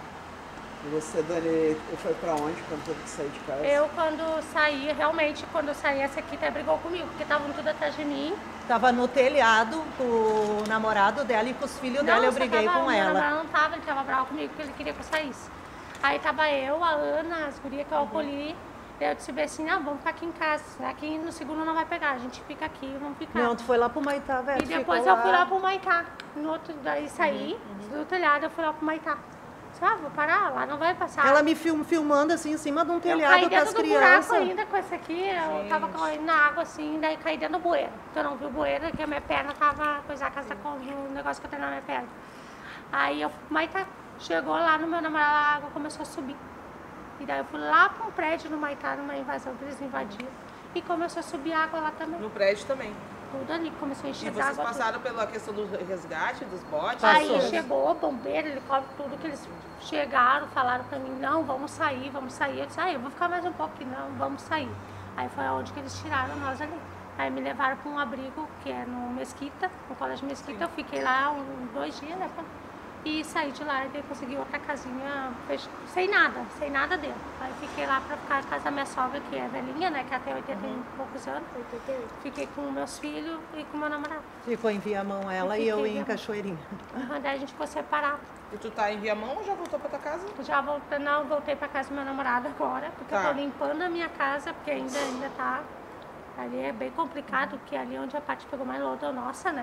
E você, Dani, foi para onde quando teve que sair de casa? Eu, quando saí, realmente, quando eu saí, essa aqui até brigou comigo, porque estavam tudo atrás de mim. Tava no telhado com o namorado dela e com os filhos dela, eu só briguei tava, com meu ela. namorado não tava, ele tava bravo comigo, porque ele queria que eu saísse. Aí tava eu, a Ana, as gurias que eu acolhi. Daí eu disse bem assim, não, vamos ficar aqui em casa. Aqui no seguro não vai pegar, a gente fica aqui, vamos ficar. Não, tu foi lá pro Maitá, velho. E depois eu fui lá pro Maitá. No outro, daí saí do telhado, eu fui lá pro Maitá. Disse, ah, vou parar, lá não vai passar. Ela me film, filmando assim em cima de um Eu telhado caí com dentro as do buraco crianças. ainda com esse aqui, eu tava caindo na água assim, daí caí dentro do bueiro. Então eu não vi o bueiro, que a minha perna tava, coisa a casa com o negócio que eu tenho na minha perna. Aí eu, Maitá, chegou lá no meu namorado, a água começou a subir. E daí eu fui lá para um prédio no Maitá, numa invasão que eles invadiram. E começou a subir água lá também. No prédio também. Tudo ali, começou a E encher vocês d'água. passaram pela questão do resgate, dos botes? Aí Passou. chegou o bombeiro, helicóptero, tudo que eles chegaram, falaram pra mim, não, vamos sair, vamos sair. Eu disse, ah, eu vou ficar mais um pouco, não, vamos sair. Aí foi onde que eles tiraram nós ali. Aí me levaram para um abrigo que é no Mesquita, no Colégio Mesquita. Eu fiquei lá um, dois dias, né? E saí de lá e daí consegui outra casinha fech- sem nada, sem nada dentro. Aí fiquei lá pra ficar na casa da minha sogra, que é velhinha, né? Que ela tem oitenta e poucos anos. Fiquei com meus filhos e com meu namorado. Ficou em Viamão ela e eu fiquei em em Viamão. Cachoeirinha. Uhum, daí a gente ficou separado. E tu tá em Viamão ou já voltou pra tua casa? Já voltei, não, voltei pra casa do meu namorado agora, porque Tá. eu tô limpando a minha casa, porque ainda, ainda tá. Ali é bem complicado, porque ali onde a parte pegou mais lodo é nossa, né?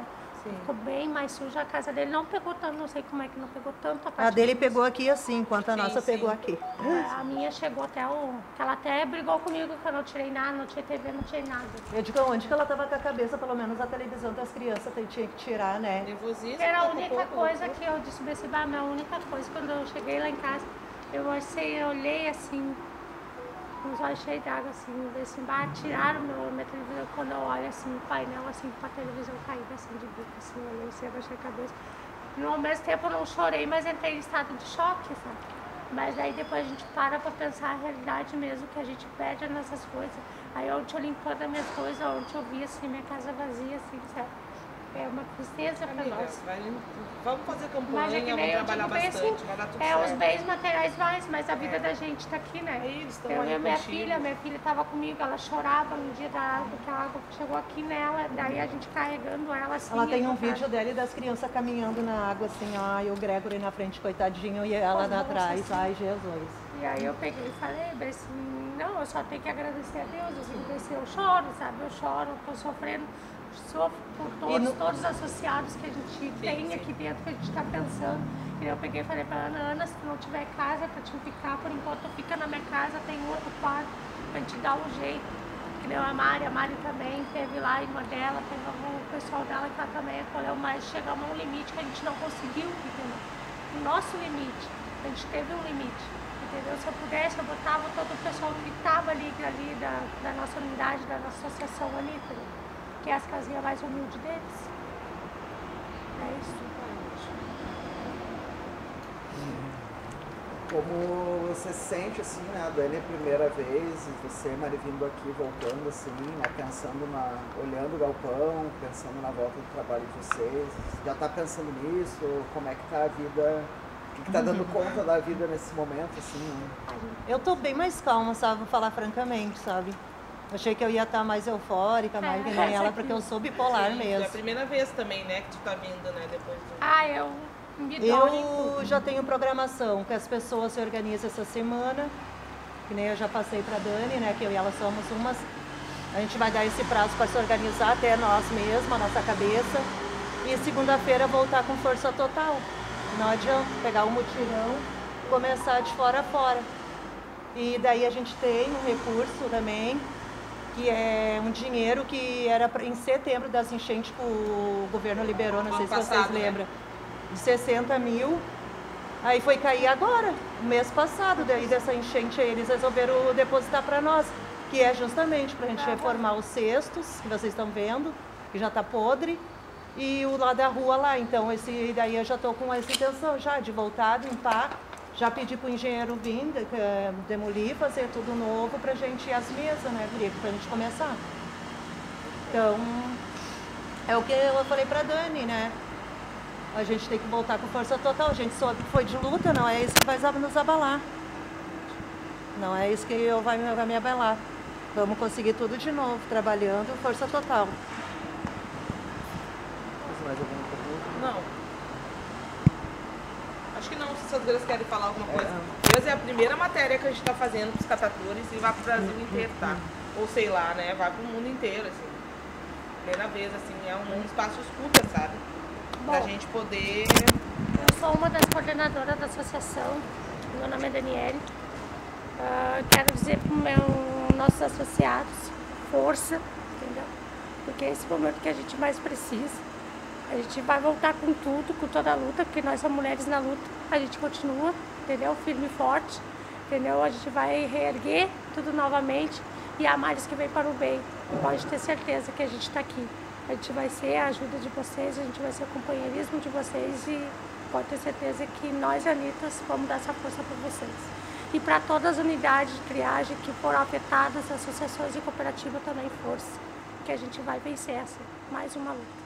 Sim. Ficou bem mais suja. A casa dele não pegou tanto, não sei como é que não pegou tanto. A, a dele pegou aqui assim, enquanto a sim, nossa sim. pegou aqui. É, a minha chegou até o... Ela até brigou comigo que eu não tirei nada, não tinha T V, não tirei nada. Eu digo, onde que ela tava com a cabeça, pelo menos a televisão das crianças tinha que tirar, né? Nervosismo. Era a única coisa que eu disse assim, a minha única coisa, quando eu cheguei lá em casa, eu achei, eu olhei assim, com os olhos cheios d'água, assim, assim, bah, tiraram meu, minha televisão, quando eu olho assim, o painel, assim, com a televisão caída, assim, de bico, assim, eu olhei, assim, abaixei a cabeça. E ao mesmo tempo eu não chorei, mas entrei em estado de choque, sabe? Mas aí depois a gente para pra pensar a realidade mesmo, que a gente perde nessas coisas. Aí ontem eu limpando as minhas coisas, ontem eu vi, assim, minha casa vazia, assim, sabe? É uma tristeza pra nós. Vai, vamos fazer campanha, mas é que nem vamos trabalhar bastante, assim, vai dar tudo é, certo. Os bens materiais vai, mas a vida é. da gente tá aqui, né? Eles estão eu aí e a minha contigo. filha, minha filha tava comigo, ela chorava no dia da água, que a água chegou aqui nela, daí a gente carregando ela assim. Ela tem um vídeo dela e das crianças caminhando na água assim, ó, e o Gregory na frente, coitadinho, e ela lá atrás, assim. Ai Jesus. E aí eu peguei e falei, bem assim, não, eu só tenho que agradecer a Deus, assim, eu choro, sabe? Eu choro, tô sofrendo. Sofro por todos, no... todos os associados que a gente sim, tem sim. aqui dentro, que a gente está pensando. E eu peguei e falei para a Ana, Ana, se tu não tiver casa para te ficar, por enquanto fica na minha casa, tem outro quarto para te dar um jeito. Que nem a Mari, a Mari também teve lá, a irmã dela, teve o pessoal dela que ela também acolheu, mas chegamos a um limite que a gente não conseguiu, entendeu? O nosso limite, a gente teve um limite, entendeu? Se eu pudesse, eu botava todo o pessoal que estava ali, ali da, da nossa unidade, da nossa associação ali, entendeu? Que é as casinhas mais humildes deles. É isso. Como você se sente assim, né, a Dani é a primeira vez, e você, Mari, vindo aqui, voltando assim, né, pensando na, olhando o galpão, pensando na volta do trabalho de vocês, já tá pensando nisso, como é que tá a vida, o que, que tá dando conta da vida nesse momento, assim, né? Eu tô bem mais calma, sabe, vou falar francamente, sabe? Achei que eu ia estar mais eufórica, mais que nem ela, porque eu sou bipolar sim, mesmo. É a primeira vez também, né, que tu tá vindo, né, depois do... Ah, eu me dou Eu já tenho programação, que as pessoas se organizam essa semana, que nem eu já passei pra Dani, né, que eu e ela somos umas. A gente vai dar esse prazo para se organizar até nós mesmos, a nossa cabeça. E segunda-feira voltar com força total. Não adianta pegar o mutirão e começar de fora a fora. E daí a gente tem um recurso também, que é um dinheiro que era pra, em setembro das enchentes que o governo liberou, não sei se vocês lembram, de sessenta mil, aí foi cair agora, no mês passado, daí dessa enchente aí eles resolveram depositar para nós, que é justamente para a gente reformar os cestos, que vocês estão vendo, que já está podre, e o lado da rua lá, então esse daí eu já estou com essa intenção já de voltar, limpar. Já pedi para o engenheiro vir, demolir, fazer tudo novo para a gente ir às mesas, né, Guria, para a gente começar. Então, é o que eu falei para a Dani, né? A gente tem que voltar com força total. A gente soube que foi de luta, não é isso que vai nos abalar. Não é isso que eu vai, vai me abalar. Vamos conseguir tudo de novo, trabalhando, força total. Mais alguma pergunta? Não. Acho que não, se as gurias querem falar alguma coisa. É. Essa é a primeira matéria que a gente está fazendo para os catadores e vai para o Brasil inteiro, tá? Ou sei lá, né? Vai para o mundo inteiro, assim. Primeira vez, assim, é um, um espaço escuta, sabe? Bom, pra gente poder... Eu sou uma das coordenadoras da associação, meu nome é Daniele. Uh, quero dizer para os nossos associados, força, entendeu? Porque é esse momento que a gente mais precisa. A gente vai voltar com tudo, com toda a luta, porque nós somos mulheres na luta. A gente continua, entendeu? Firme e forte, entendeu? A gente vai reerguer tudo novamente e há males que vem para o bem. Pode ter certeza que a gente está aqui. A gente vai ser a ajuda de vocês, a gente vai ser o companheirismo de vocês e pode ter certeza que nós, Anitas, vamos dar essa força para vocês. E para todas as unidades de triagem que foram afetadas, associações e cooperativas também, força, que a gente vai vencer essa, mais uma luta.